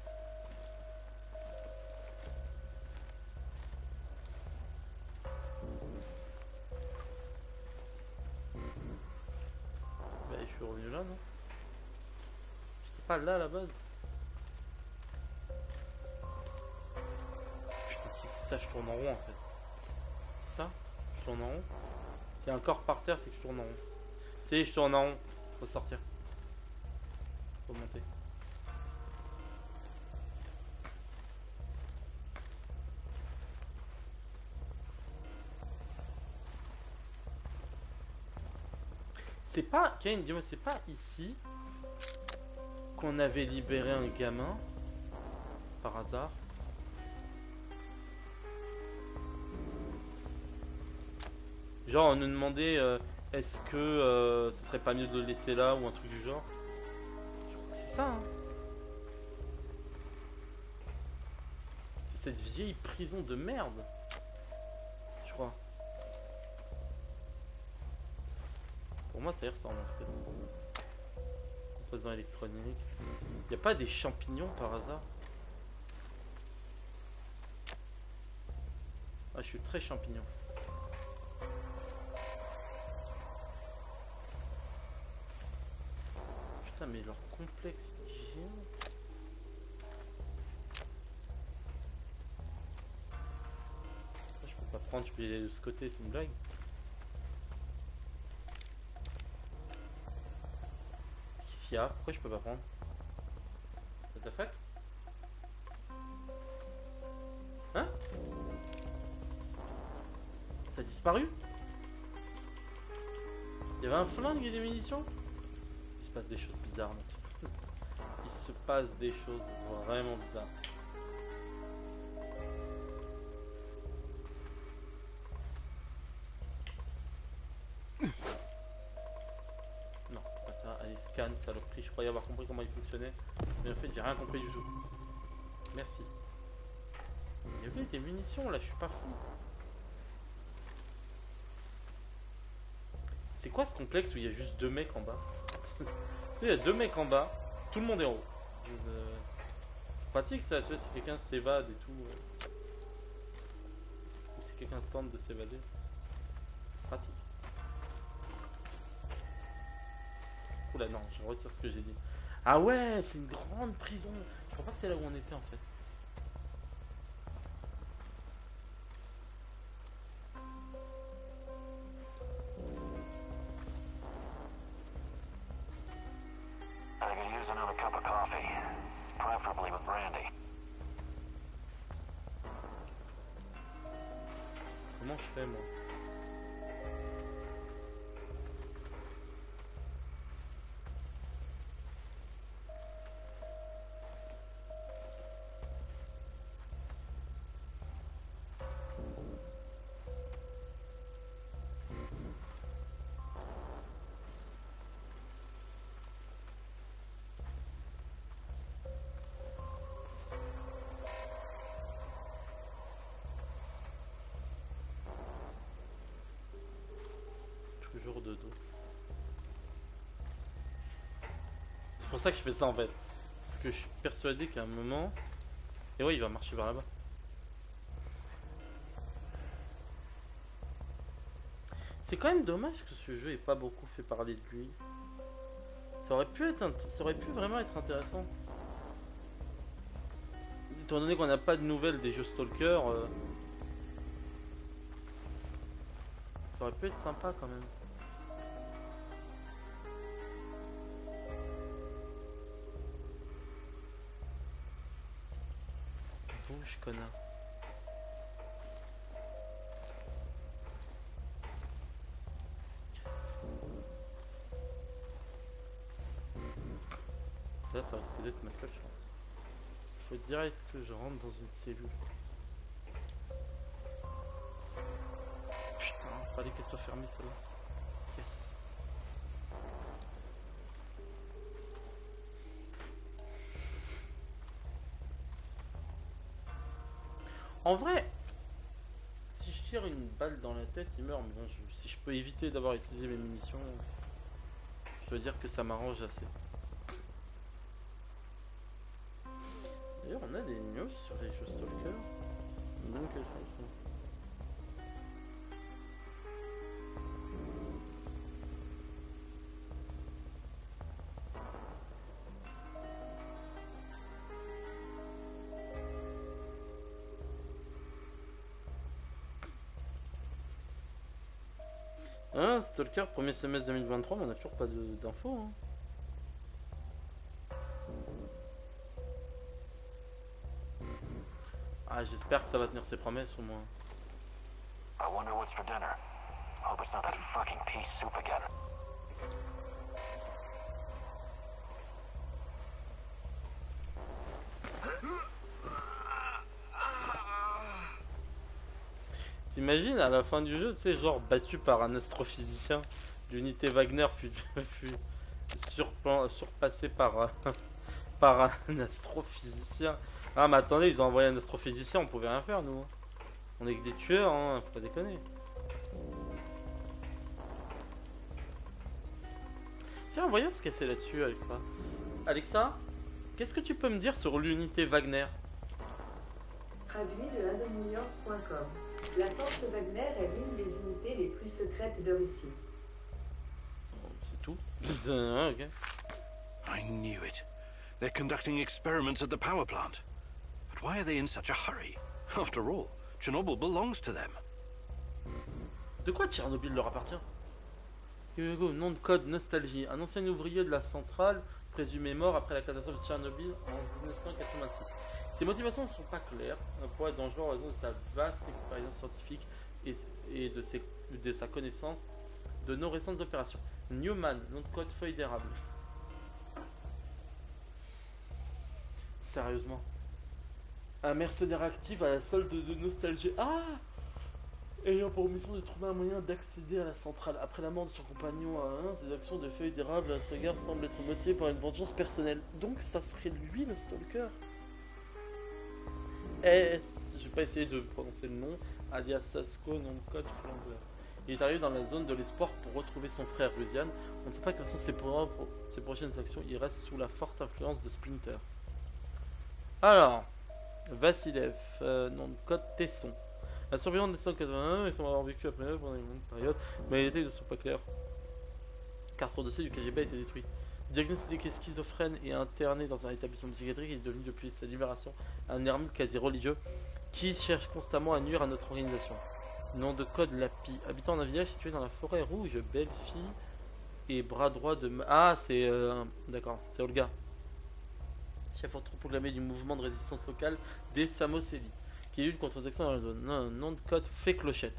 Bah, je suis revenu là, non? J'étais pas là à la base. Putain, si c'est ça, je tourne en rond en fait. C'est ça? Je tourne en rond? S'il y a un corps par terre, c'est que je tourne en rond. Si, je tourne en rond. Faut sortir. Faut monter. C'est pas... Kane, dis-moi, c'est pas ici qu'on avait libéré un gamin par hasard? Genre on nous demandait est-ce que ce serait pas mieux de le laisser là ou un truc du genre. Je crois que c'est ça hein. C'est cette vieille prison de merde. Je crois. Pour moi ça y ressemble en fait. Composant électronique. Y a pas des champignons par hasard? Ah je suis très champignon. Putain mais leur complexe d'hygiène. Je peux pas prendre, je peux y aller de ce côté, c'est une blague. Qu'est-ce qu'il y a? Pourquoi je peux pas prendre? What the fuck? Hein? Ça a disparu? Il y avait un flingue et des munitions? Il se passe des choses bizarres là-dessus. Il se passe des choses vraiment bizarres. Non, pas ça. Allez, scan, saloperie. Je croyais avoir compris comment il fonctionnait. Mais en fait, j'ai rien compris du tout. Merci. Il y avait des munitions là, je suis pas fou. C'est quoi ce complexe où il y a juste 2 mecs en bas? Il y a 2 mecs en bas, tout le monde est en haut. C'est pratique ça, tu vois, si quelqu'un s'évade et tout. Ou si quelqu'un tente de s'évader. C'est pratique. Oula non, je retire ce que j'ai dit. Ah ouais, c'est une grande prison. Je crois pas que c'est là où on était en fait. I could use another cup of coffee, preferably with brandy. Comment je fais moi? Toujours de dos. C'est pour ça que je fais ça en fait. Parce que je suis persuadé qu'à un moment... Et ouais, il va marcher vers là-bas. C'est quand même dommage que ce jeu ait pas beaucoup fait parler de lui. Ça aurait pu vraiment être intéressant. Étant donné qu'on n'a pas de nouvelles des jeux Stalker, ça aurait pu être sympa quand même. Bouge, connard. Yes. Ça risque d'être ma seule chance. Faut direct que je rentre dans une cellule. Putain, fallait qu'elle soit fermée celle-là. Yes. En vrai, si je tire une balle dans la tête, il meurt. Mais bon, si je peux éviter d'avoir utilisé mes munitions, je dois dire que ça m'arrange assez. D'ailleurs, on a des news sur les jeux Stalker. Donc, ah, Stalker, premier semestre 2023, mais on n'a toujours pas d'infos. Hein. Ah, j'espère que ça va tenir ses promesses au moins. I wonder what's for dinner. Hope it's not that fucking pea soup again. T'imagines à la fin du jeu, tu sais, genre battu par un astrophysicien. L'unité Wagner fut surpassé par un astrophysicien. Ah mais attendez, ils ont envoyé un astrophysicien, on pouvait rien faire nous. On est que des tueurs, hein, faut pas déconner. Tiens, voyons ce qu'elle sait là-dessus, Alexa. Alexa, qu'est-ce que tu peux me dire sur l'unité Wagner? Traduit de adenewyork.com. La force Wagner est l'une des unités les plus secrètes de Russie. C'est tout. Ok. I knew it. They're conducting experiments at the power plant. But why are they in such a hurry? After all, Chernobyl belongs to them. De quoi Tchernobyl leur appartient? Hugo, nom de code Nostalgie. Un ancien ouvrier de la centrale, présumé mort après la catastrophe de Tchernobyl en 1986. Ses motivations ne sont pas claires. Un poids dangereux en raison de sa vaste expérience scientifique et de sa connaissance de nos récentes opérations. Newman, nom de code feuille d'érable. Sérieusement. Un mercenaire actif à la solde de Nostalgie. Ah! Ayant pour mission de trouver un moyen d'accéder à la centrale. Après la mort de son compagnon à 1, ses actions de feuille d'érable à notre égard semblent être motivées par une vengeance personnelle. Donc ça serait lui le stalker. Je vais pas essayer de prononcer le nom. Alias Sasko, nom de code Flangler. Il est arrivé dans la zone de l'espoir pour retrouver son frère Lucian. On ne sait pas quelles sont ses prochaines actions. Il reste sous la forte influence de Splinter. Alors, Vassilev, nom de code Tesson. Un survivant de 1981, il semble avoir vécu après pendant une longue période, mais les détails ne sont pas clairs. Car son dossier du KGB a été détruit. Diagnostiqué schizophrène et interné dans un établissement psychiatrique, il est devenu depuis sa libération un ermite quasi religieux qui cherche constamment à nuire à notre organisation. Nom de code Lapi, habitant d'un village situé dans la forêt rouge, belle fille et bras droit de... Ah, c'est... D'accord, c'est Olga. Chef autoproclamé du mouvement de résistance locale des Samoseli, qui lutte contre les actions dans la zone. Nom de code fait clochette.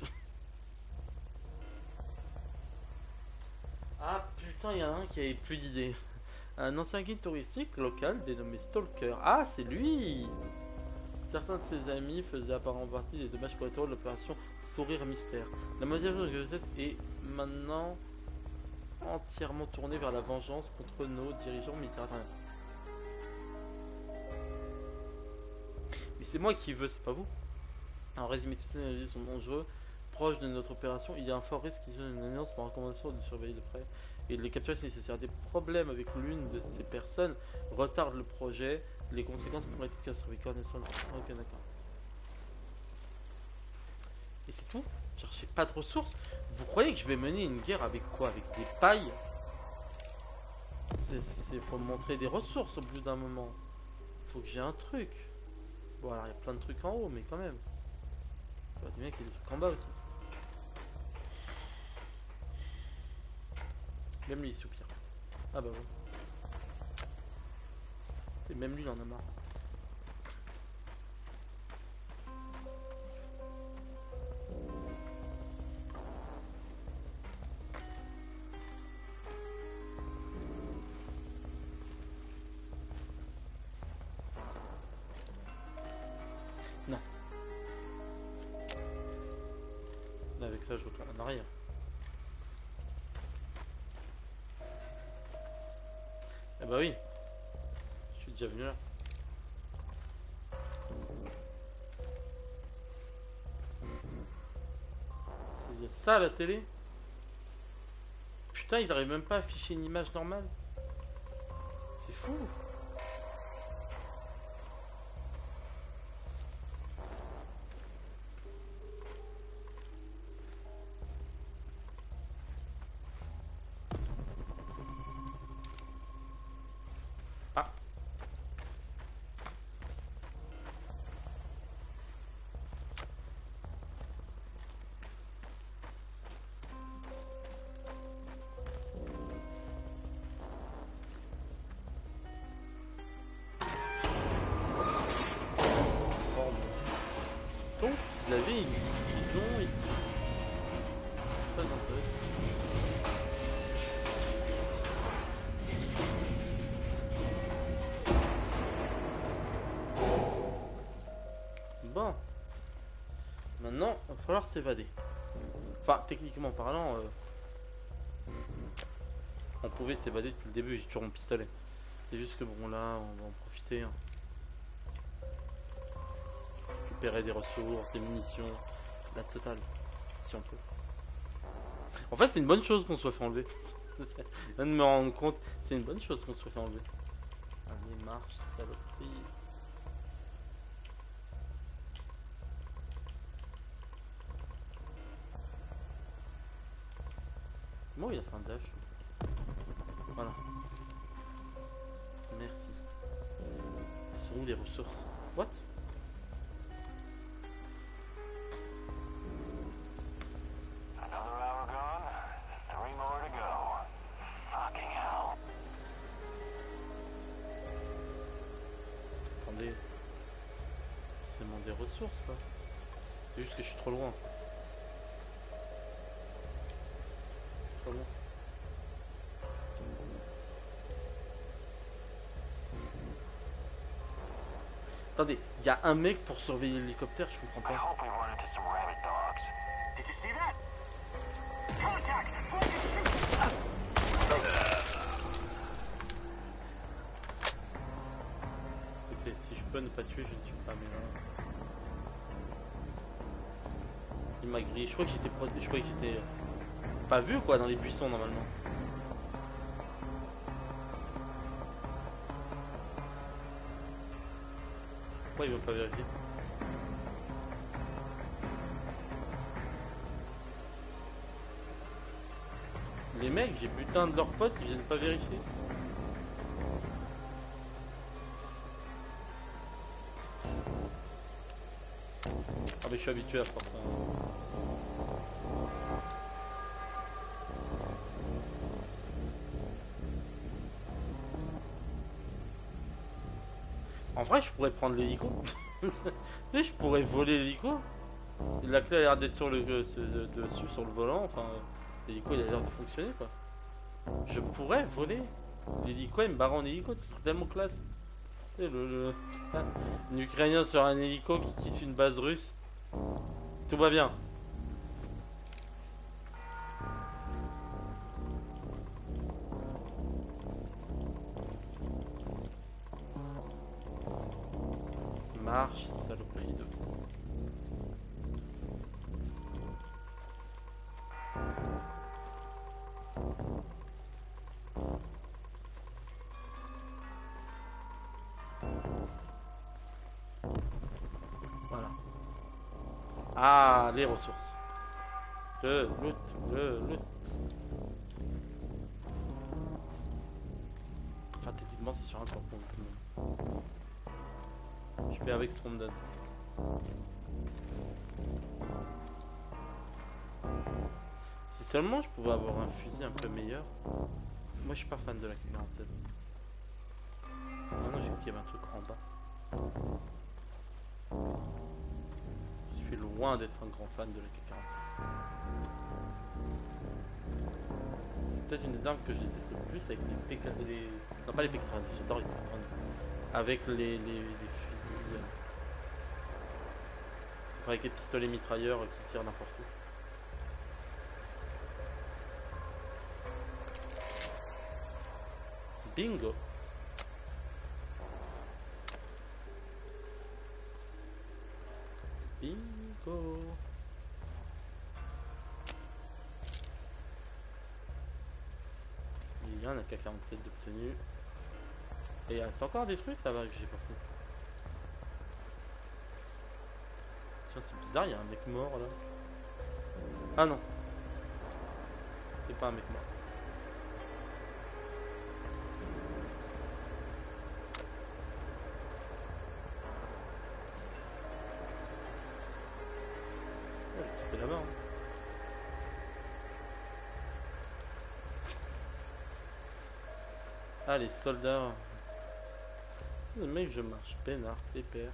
Ah putain, il y en a un qui avait plus d'idées. Un ancien guide touristique local dénommé Stalker. Ah, c'est lui! Certains de ses amis faisaient apparemment partie des dommages collatéraux de l'opération Sourire Mystère. La motivation de Joseph est maintenant entièrement tournée vers la vengeance contre nos dirigeants militaires. Mais c'est moi qui veux, c'est pas vous. En résumé, toutes ces énergies sont dangereux. Proche de notre opération, il y a un fort risque qu'ils aient une alliance par recommandation de surveiller de près et de les capturer si nécessaire. Des problèmes avec l'une de ces personnes retardent le projet. Les conséquences pourraient être catastrophiques. Ok, d'accord. Et c'est tout? Cherchez pas de ressources? Vous croyez que je vais mener une guerre avec quoi? Avec des pailles? Faut me montrer des ressources au bout d'un moment. Faut que j'ai un truc. Bon, alors il y a plein de trucs en haut, mais quand même. Ça va bien qu'il y ait des trucs en bas aussi. Même lui il soupire. Ah bah bon. Et même lui il en a marre. Non. Là, avec ça je retourne en arrière. Ah bah oui, je suis déjà venu là. C'est ça à la télé? Putain, ils arrivent même pas à afficher une image normale. C'est fou. Vous avez une prison ici. Pas d'intérêt. Bon. Maintenant, il va falloir s'évader. Enfin, techniquement parlant, on pouvait s'évader depuis le début, j'ai toujours mon pistolet. C'est juste que bon là, on va en profiter. Hein. Récupérer des ressources, des munitions, la totale, si on peut. En fait, c'est une bonne chose qu'on soit fait enlever. Je viens de me rendre compte, c'est une bonne chose qu'on soit fait enlever. Allez, marche, saloperie. C'est moi où il a fait un dash. Voilà. Merci. C'est où les ressources? What? Des ressources là. C'est juste que je suis trop loin. Trop loin. Attendez, il y a un mec pour surveiller l'hélicoptère, je comprends pas. Écoutez, si je peux ne pas tuer, je ne tue pas, mais là... qui m'a grillé. Je crois que j'étais pas vu quoi dans les buissons normalement. Pourquoi ils veulent pas vérifier? Les mecs, j'ai buté un de leurs potes, ils viennent pas vérifier. Ah mais je suis habitué à faire ça. En vrai, je pourrais prendre l'hélico. Tu sais, je pourrais voler l'hélico. La clé a l'air d'être sur le dessus sur le volant. Enfin, l'hélico il a l'air de fonctionner quoi. Je pourrais voler l'hélico et me barrer en hélico. Ce serait tellement classe. Tu sais, un Ukrainien sur un hélico qui quitte une base russe. Tout va bien. Marche, saloperie de... Voilà. Ah, les ressources. Le loot. Enfin, techniquement, c'est sur un tampon. Je fais avec ce qu'on me donne. Si seulement je pouvais avoir un fusil un peu meilleur. Moi, je suis pas fan de la K47. Ah non, j'ai cru qu'il y avait un truc en bas. Je suis loin d'être un grand fan de la K47. Peut-être une des armes que je déteste le plus avec les PK... Non, pas les PK90, j'adore les PK90. Avec les fusils... Enfin, avec les pistolets mitrailleurs qui tirent n'importe où. Bingo! Bingo! Il y a un AK-47 d'obtenu. Et c'est encore des trucs là-bas que j'ai pas fait. Tiens, c'est bizarre, il y a un mec mort là. Ah non. C'est pas un mec mort. C'est là-bas. Hein. Ah, les soldats. Le mec, je marche peinard, pépère.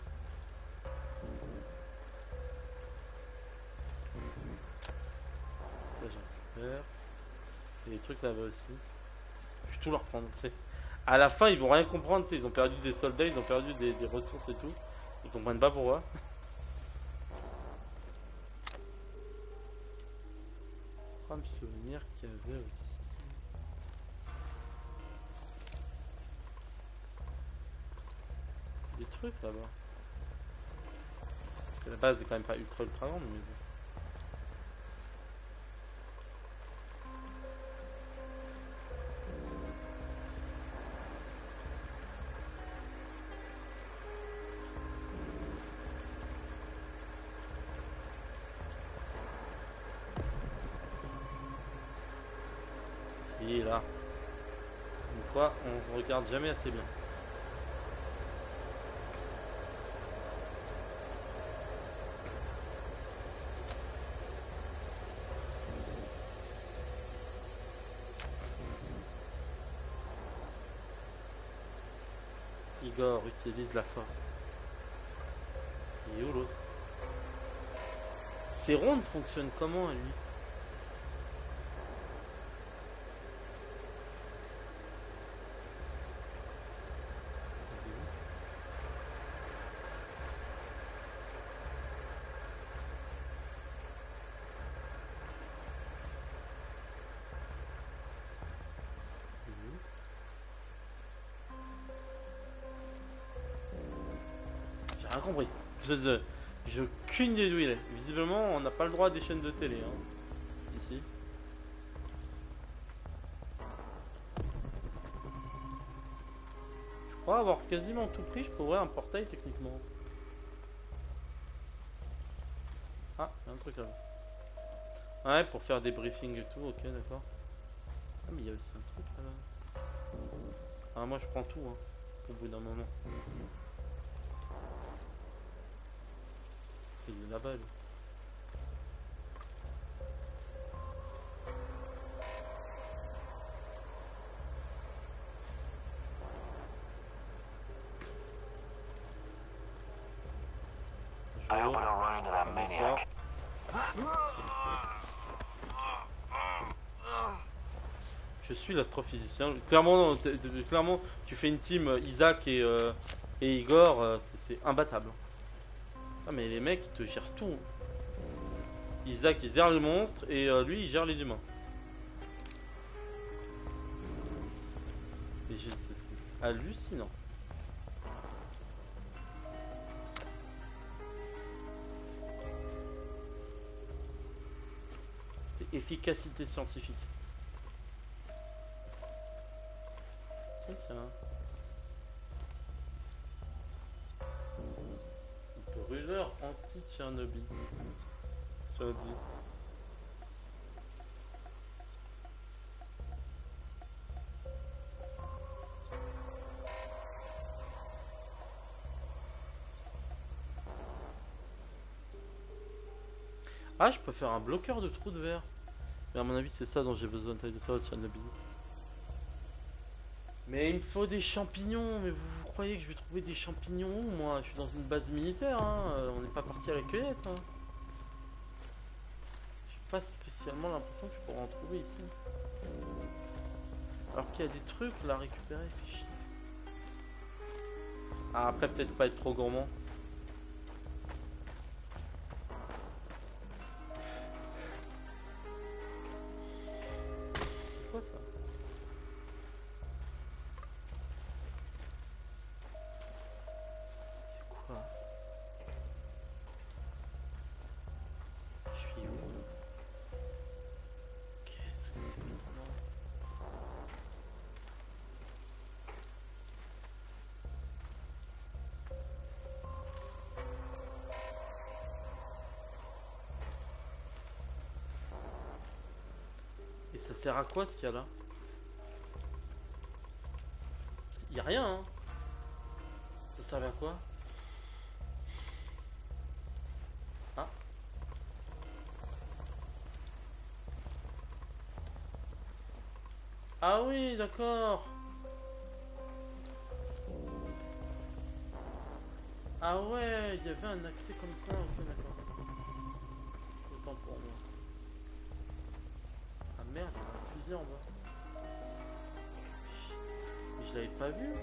Ça, j'en récupère. Et les trucs là-bas aussi. Je vais tout leur prendre, tu sais. À la fin, ils vont rien comprendre, tu sais. Ils ont perdu des soldats, ils ont perdu des ressources et tout. Ils comprennent pas pourquoi. Je me souvenir qu'il y avait aussi. Des trucs là-bas. La base est quand même pas ultra grande, mais bon. Si, là. Une fois, on regarde jamais assez bien. Igor utilise la force. Et où l'autre? Ces rondes fonctionnent comment à lui? J'ai rien compris. J'ai aucune idée d'où il est. Visiblement, on n'a pas le droit à des chaînes de télé. Hein. Ici. Je crois avoir quasiment tout pris. Je pourrais un portail techniquement. Ah, il y a un truc là. Ouais, pour faire des briefings et tout. Ok, d'accord. Ah, mais il y a aussi un truc là. Ah, moi je prends tout. Hein, au bout d'un moment. Il est là-bas lui. I hope I don't run into that maniac. Je suis l'astrophysicien. Clairement, clairement, tu fais une team Isaac et Igor, c'est imbattable. Ah mais les mecs ils te gèrent tout. Isaac il gère le monstre et lui il gère les humains. C'est hallucinant. C'est efficacité scientifique. Tiens. Brûleur anti-Tchernobyl. Ah, je peux faire un bloqueur de trous de verre. Mais à mon avis, c'est ça dont j'ai besoin de faire au Tchernobyl. Mais il me faut des champignons. Mais vous croyez que je vais trouver des champignons où, moi? Je suis dans une base militaire, hein. On n'est pas parti à la cueillette, hein. J'ai pas spécialement l'impression que je pourrais en trouver ici. Alors qu'il y a des trucs là à récupérer, fait chier. Ah, après peut-être pas être trop gourmand. C'est quoi ça? C'est quoi? Je suis où? Qu'est-ce que c'est que ce nom? Et ça sert à quoi ce qu'il y a là? Il y a rien, hein. Ça servait à quoi? Ah. Ah oui, d'accord. Ah ouais, il y avait un accès comme ça, ok d'accord. Autant pour moi. Ah merde, il y a un fusil en bas. Je l'avais pas vu.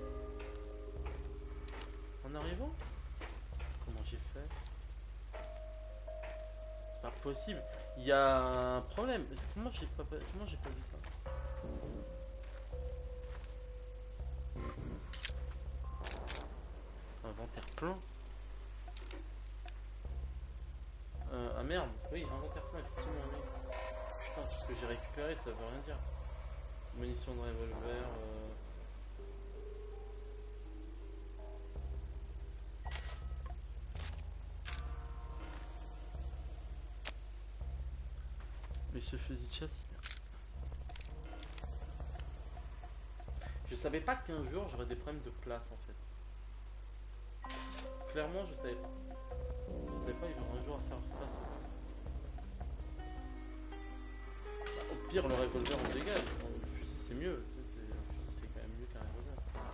En arrivant? Comment j'ai fait? C'est pas possible. Il y a un problème. Comment j'ai pas vu ça? Inventaire plein. Ah merde, oui, inventaire plein, effectivement, oui. Putain, tout ce que j'ai récupéré, ça veut rien dire. Munitions de revolver. Mais ce fusil de chasse. Je savais pas qu'un jour j'aurais des problèmes de place en fait. Clairement, je savais pas. Je savais pas que j'aurais un jour à faire face à ça. Au pire, le revolver on dégage. Le fusil c'est mieux. Le fusil c'est quand même mieux qu'un revolver.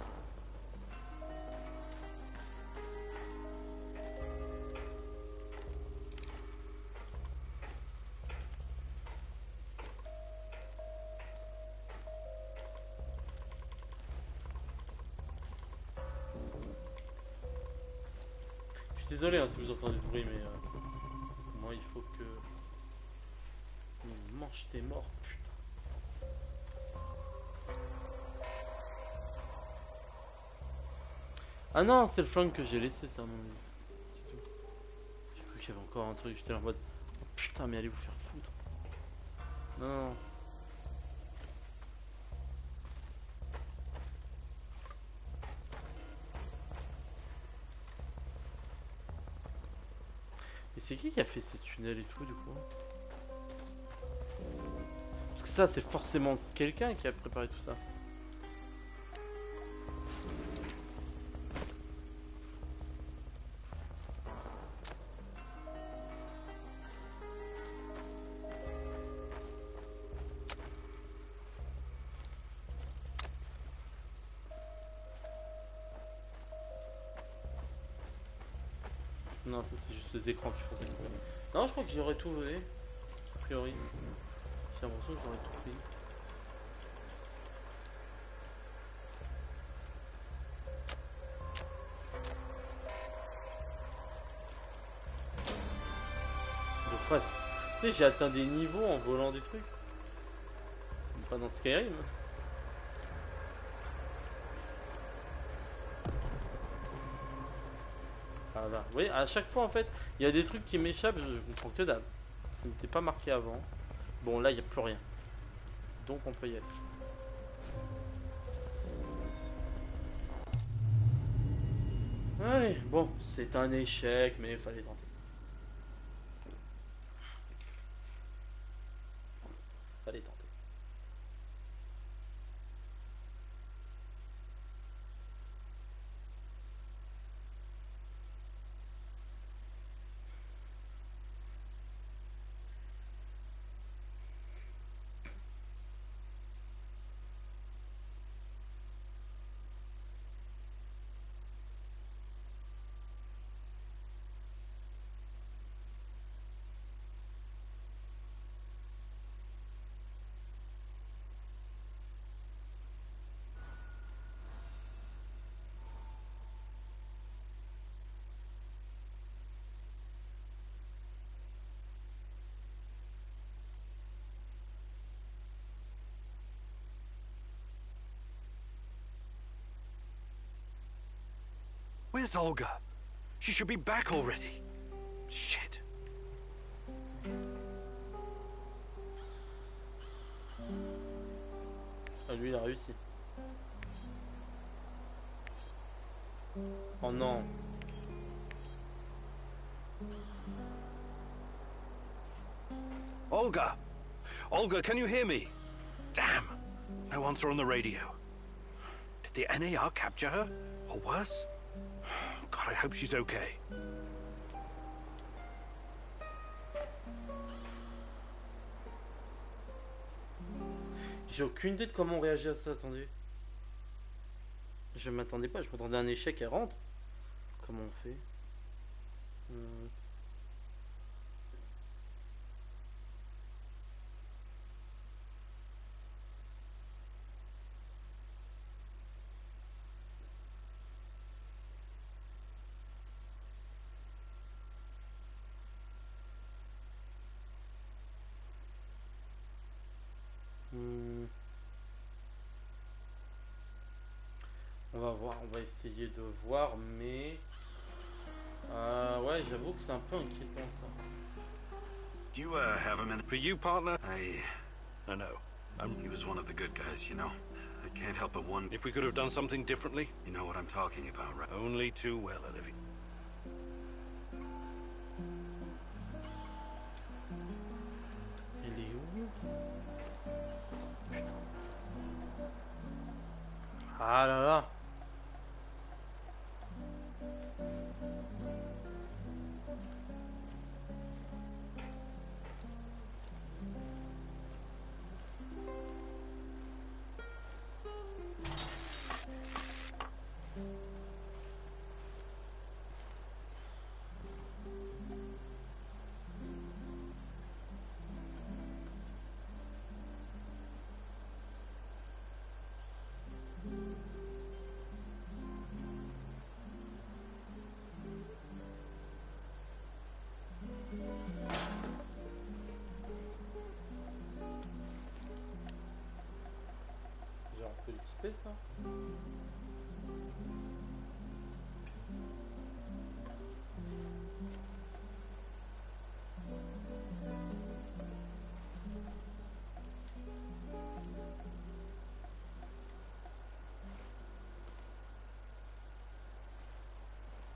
Désolé hein, si vous entendez ce bruit, mais moi il faut que... Mange tes morts, putain. Ah non, c'est le flingue que j'ai laissé, ça, à mon avis. C'est tout. qu'il y avait encore un truc, j'étais en mode oh, putain mais allez vous faire foutre. Non. Et c'est qui a fait ces tunnels et tout du coup? Parce que ça c'est forcément quelqu'un qui a préparé tout ça. Non, ça c'est juste les écrans qui font ça. Non, je crois que j'aurais tout volé. A priori. J'ai l'impression que j'aurais tout pris. Donc, ouais. Tu sais, j'ai atteint des niveaux en volant des trucs. Pas dans Skyrim. Ah là. Oui, à chaque fois en fait, il y a des trucs qui m'échappent, je comprends que dalle. Ça n'était pas marqué avant. Bon, là, il n'y a plus rien. Donc, on peut y aller. Allez, bon, c'est un échec, mais il fallait tenter. Fallait tenter. Where's Olga? She should be back already. Shit. Ah, lui, il a réussi. Oh non. Olga! Olga, can you hear me? Damn. No answer on the radio. Did the NAR capture her? Or worse? God, I hope she's okay. J'ai aucune idée de comment on réagit à ça, attendez. Je m'attendais pas, je m'attendais à un échec, elle rentre. Comment on fait? On va voir, on va essayer de voir, mais... ouais, j'avoue que c'est un peu inquiétant ça. Do you have a minute? For you, partner? I know. He was one of the good guys, you know. I can't help but wonder If we could have done something differently? You know what I'm talking about, right? Only too well, Olivia. Il est où? Ah là là.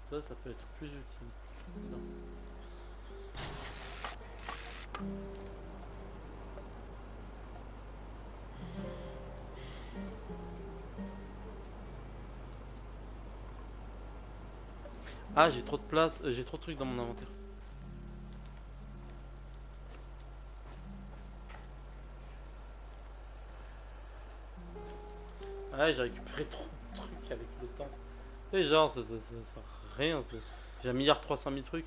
Ça peut être plus utile. Non. Ah, j'ai trop de place, j'ai trop de trucs dans mon inventaire. Ouais, j'ai récupéré trop de trucs avec le temps. Et genre, ça sert à rien. J'ai 1,3 milliard trucs.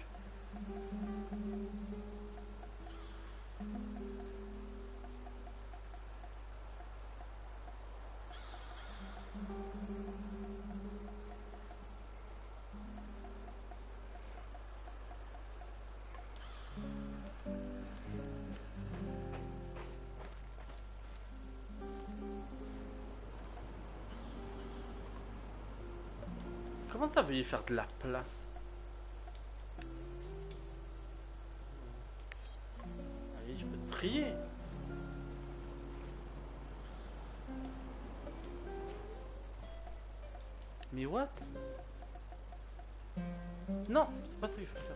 Comment ça veut y faire de la place? Allez, je peux trier. Mais what? Non, c'est pas ça qu'il faut faire.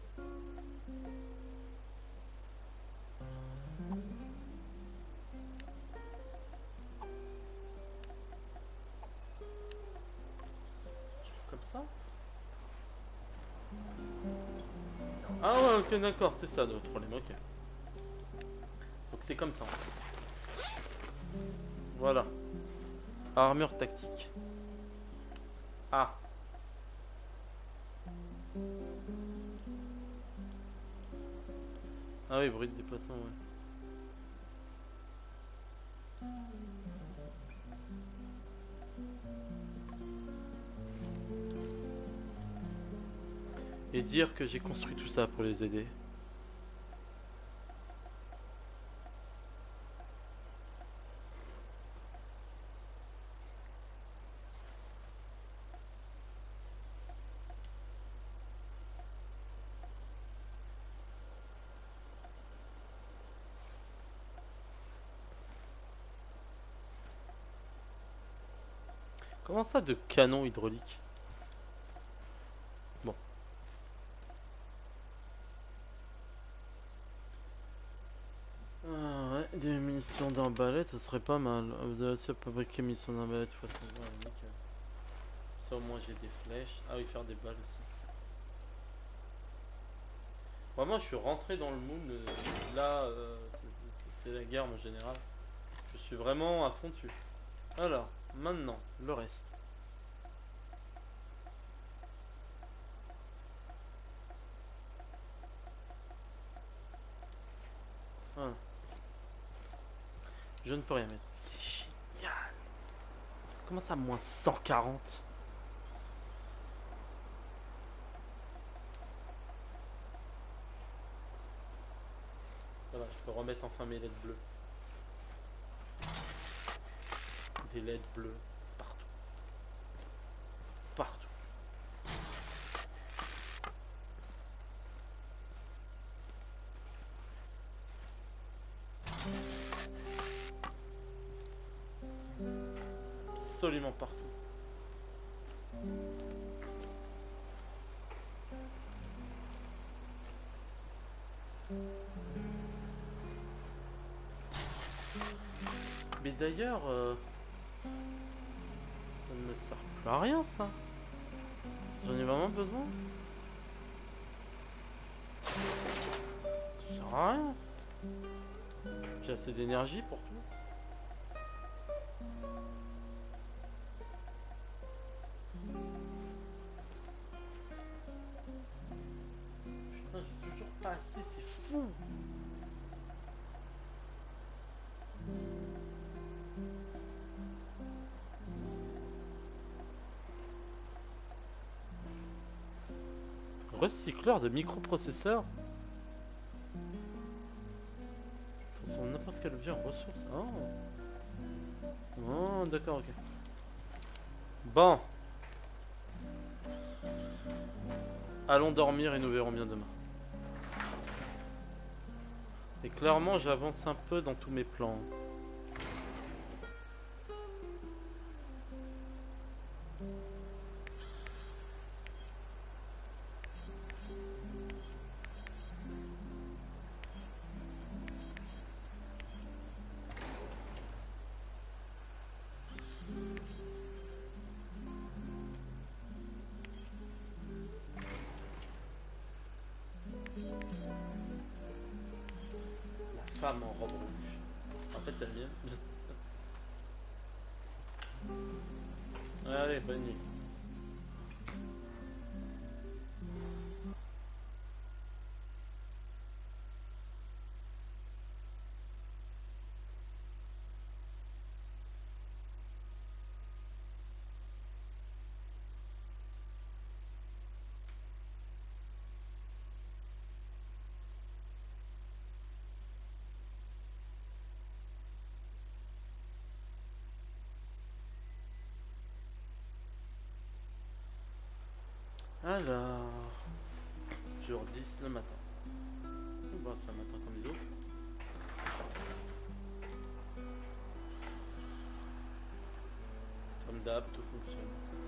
Comme ça? Ah ouais, ok, d'accord, c'est ça notre problème, ok. Donc c'est comme ça. Voilà. Armure tactique. Ah. Ah oui, bruit de déplacement, ouais. Et dire que j'ai construit tout ça pour les aider. Comment ça de canon hydraulique? Bon. Ah ouais, des munitions d'arbalète, ça serait pas mal. Vous avez aussi fabriqué munitions d'arbalète, de toute façon. Ouais, nickel. Ça au moins j'ai des flèches. Ah oui, faire des balles aussi. Vraiment, je suis rentré dans le mood. Là, c'est la guerre en général. Je suis vraiment à fond dessus. Alors, maintenant, le reste. Voilà. Je ne peux rien mettre. C'est génial. Comment ça, moins 140? Ça va, je peux remettre enfin mes LED bleus. Des LED bleus partout. Partout. Absolument partout. Mais d'ailleurs, ça ne me sert plus à rien ça. J'en ai vraiment besoin. Ça sert à rien. J'ai assez d'énergie pour tout. Putain, j'ai toujours pas assez, c'est fou. Recycleur de microprocesseurs. Transforme n'importe quel objet en ressource. Oh, oh d'accord, ok. Bon. Allons dormir et nous verrons bien demain. Et clairement, j'avance un peu dans tous mes plans. femme en robe rouge. En fait, c'est la mienne. Allez, bonne nuit. Alors, jour 10 le matin. Bon, c'est un matin comme les autres. Comme d'hab, tout fonctionne.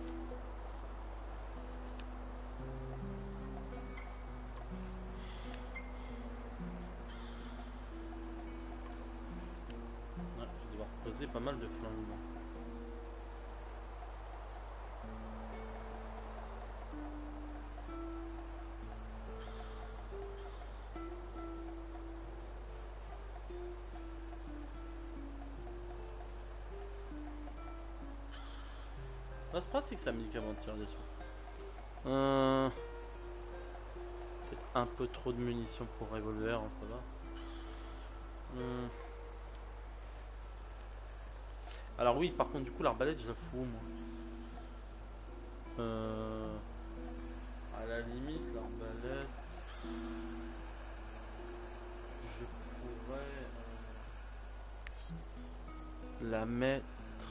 Ouais, je vais devoir poser pas mal de flingues. C'est pratique ça, médicament de tir dessus. Peut-être un peu trop de munitions pour revolver, hein, ça va. Alors oui, par contre, du coup, l'arbalète, je la fous, moi. À la limite, l'arbalète... Je pourrais... la mettre...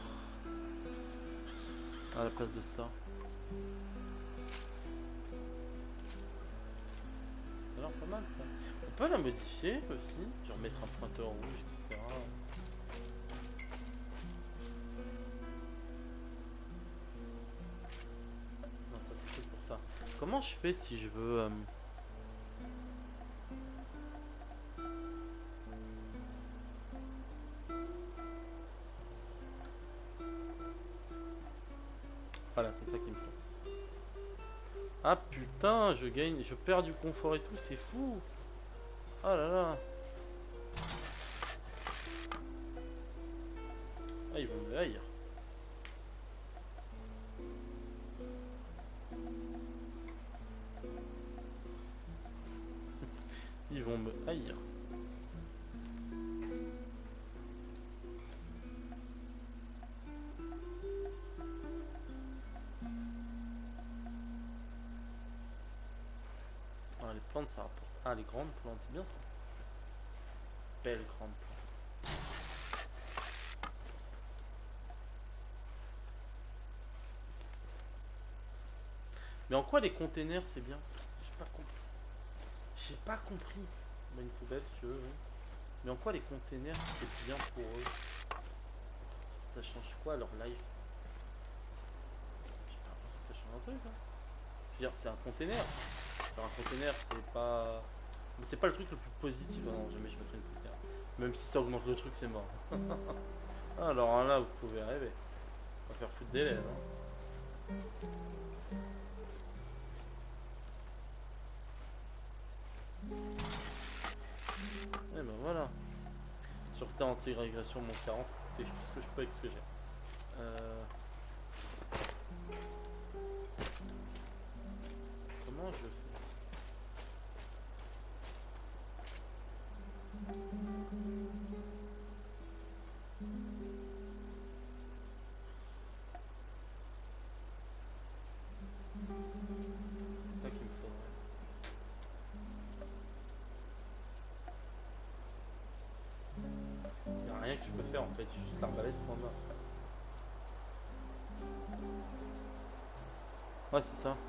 à la place de ça. Ça a l'air pas mal ça. On peut la modifier aussi, genre mettre un pointeur rouge, etc. Non, ça c'est fait pour ça. Comment je fais si je veux... Voilà, c'est ça qu'il me faut. Ah putain, je gagne, je perds du confort et tout, c'est fou. Oh là là. Ah, ils vont me haïr. Ils vont me haïr. Ah, les plantes ça rapporte. Ah, les grandes plantes, c'est bien ça. Belles grandes plantes. Mais en quoi les containers c'est bien? J'ai pas compris. J'ai pas compris. Bah, une poubelle, si tu veux. Oui. Mais en quoi les containers c'est bien pour eux? Ça change quoi leur life? J'ai pas l'impression que ça change un truc. Hein. Je veux dire, c'est un container. Alors, un container, c'est pas. Mais c'est pas le truc le plus positif. Ah non, jamais je mettrai une container. Même si ça augmente le truc, c'est mort. Alors là, vous pouvez rêver. On va faire foutre des lèvres. Hein. Et ben voilà. Sûreté anti-régression, mon 40. Qu'est-ce que je peux avec ce que j'ai Comment je fais? C'est ça qu'il me faudrait. Il n'y a rien que je peux faire en fait, juste l'arbalète pour moi. Ouais, c'est ça.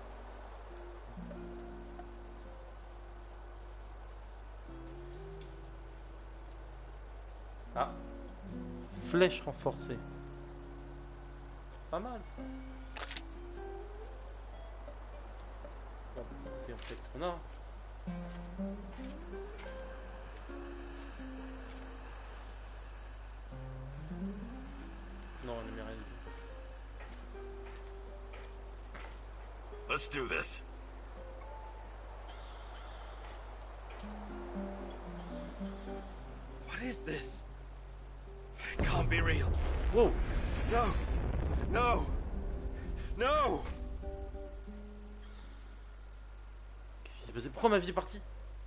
Ah, flèche renforcée. Pas mal ça. Bon, écoutez, on fait ce qu'on a. Non, on ne met rien du tout. Let's do this. What is this? It can't be real. Wow. No. No. No. Qu'est-ce qui s'est passé? Pourquoi ma vie est partie?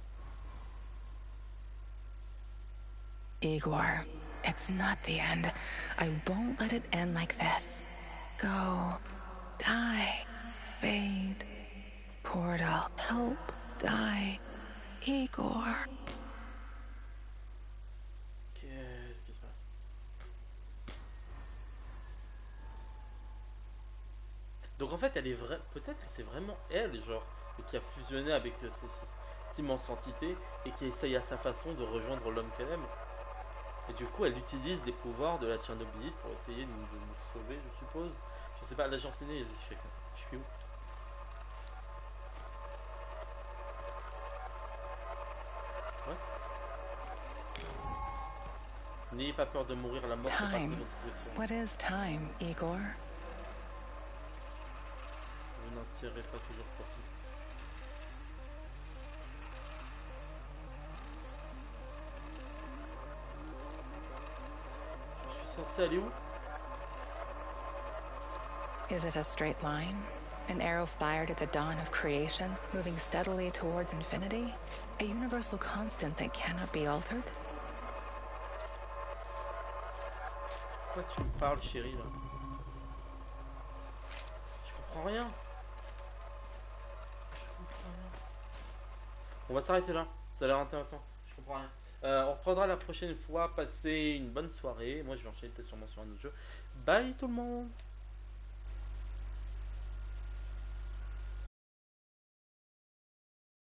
Igor, it's not the end. I won't let it end like this. Go. Die. Fade. Portal. Help. Die. Igor. Qu'est-ce qui se passe? Donc en fait, elle est vraie. Peut-être que c'est vraiment elle, genre, qui a fusionné avec cette immense entité et qui essaye à sa façon de rejoindre l'homme qu'elle aime. Et du coup, elle utilise des pouvoirs de la Tchernobylite pour essayer de nous sauver, je suppose. Je sais pas, là j'en sais né, je suis où? Ouais. N'ayez pas peur de mourir, la mort fait partie de Time. votre profession. What is time, Igor? Vous n'en tirerez pas toujours profit. Je suis censé aller où? Is it a straight line? An arrow fired at the dawn of creation, moving steadily towards infinity? A universal constant that cannot be altered? Pourquoi tu me parles, chérie, là? Je comprends rien. On va s'arrêter là. Ça a l'air intéressant. Je comprends rien. On reprendra la prochaine fois. Passez une bonne soirée. Moi, je vais enchaîner peut-être sûrement sur un autre jeu. Bye tout le monde.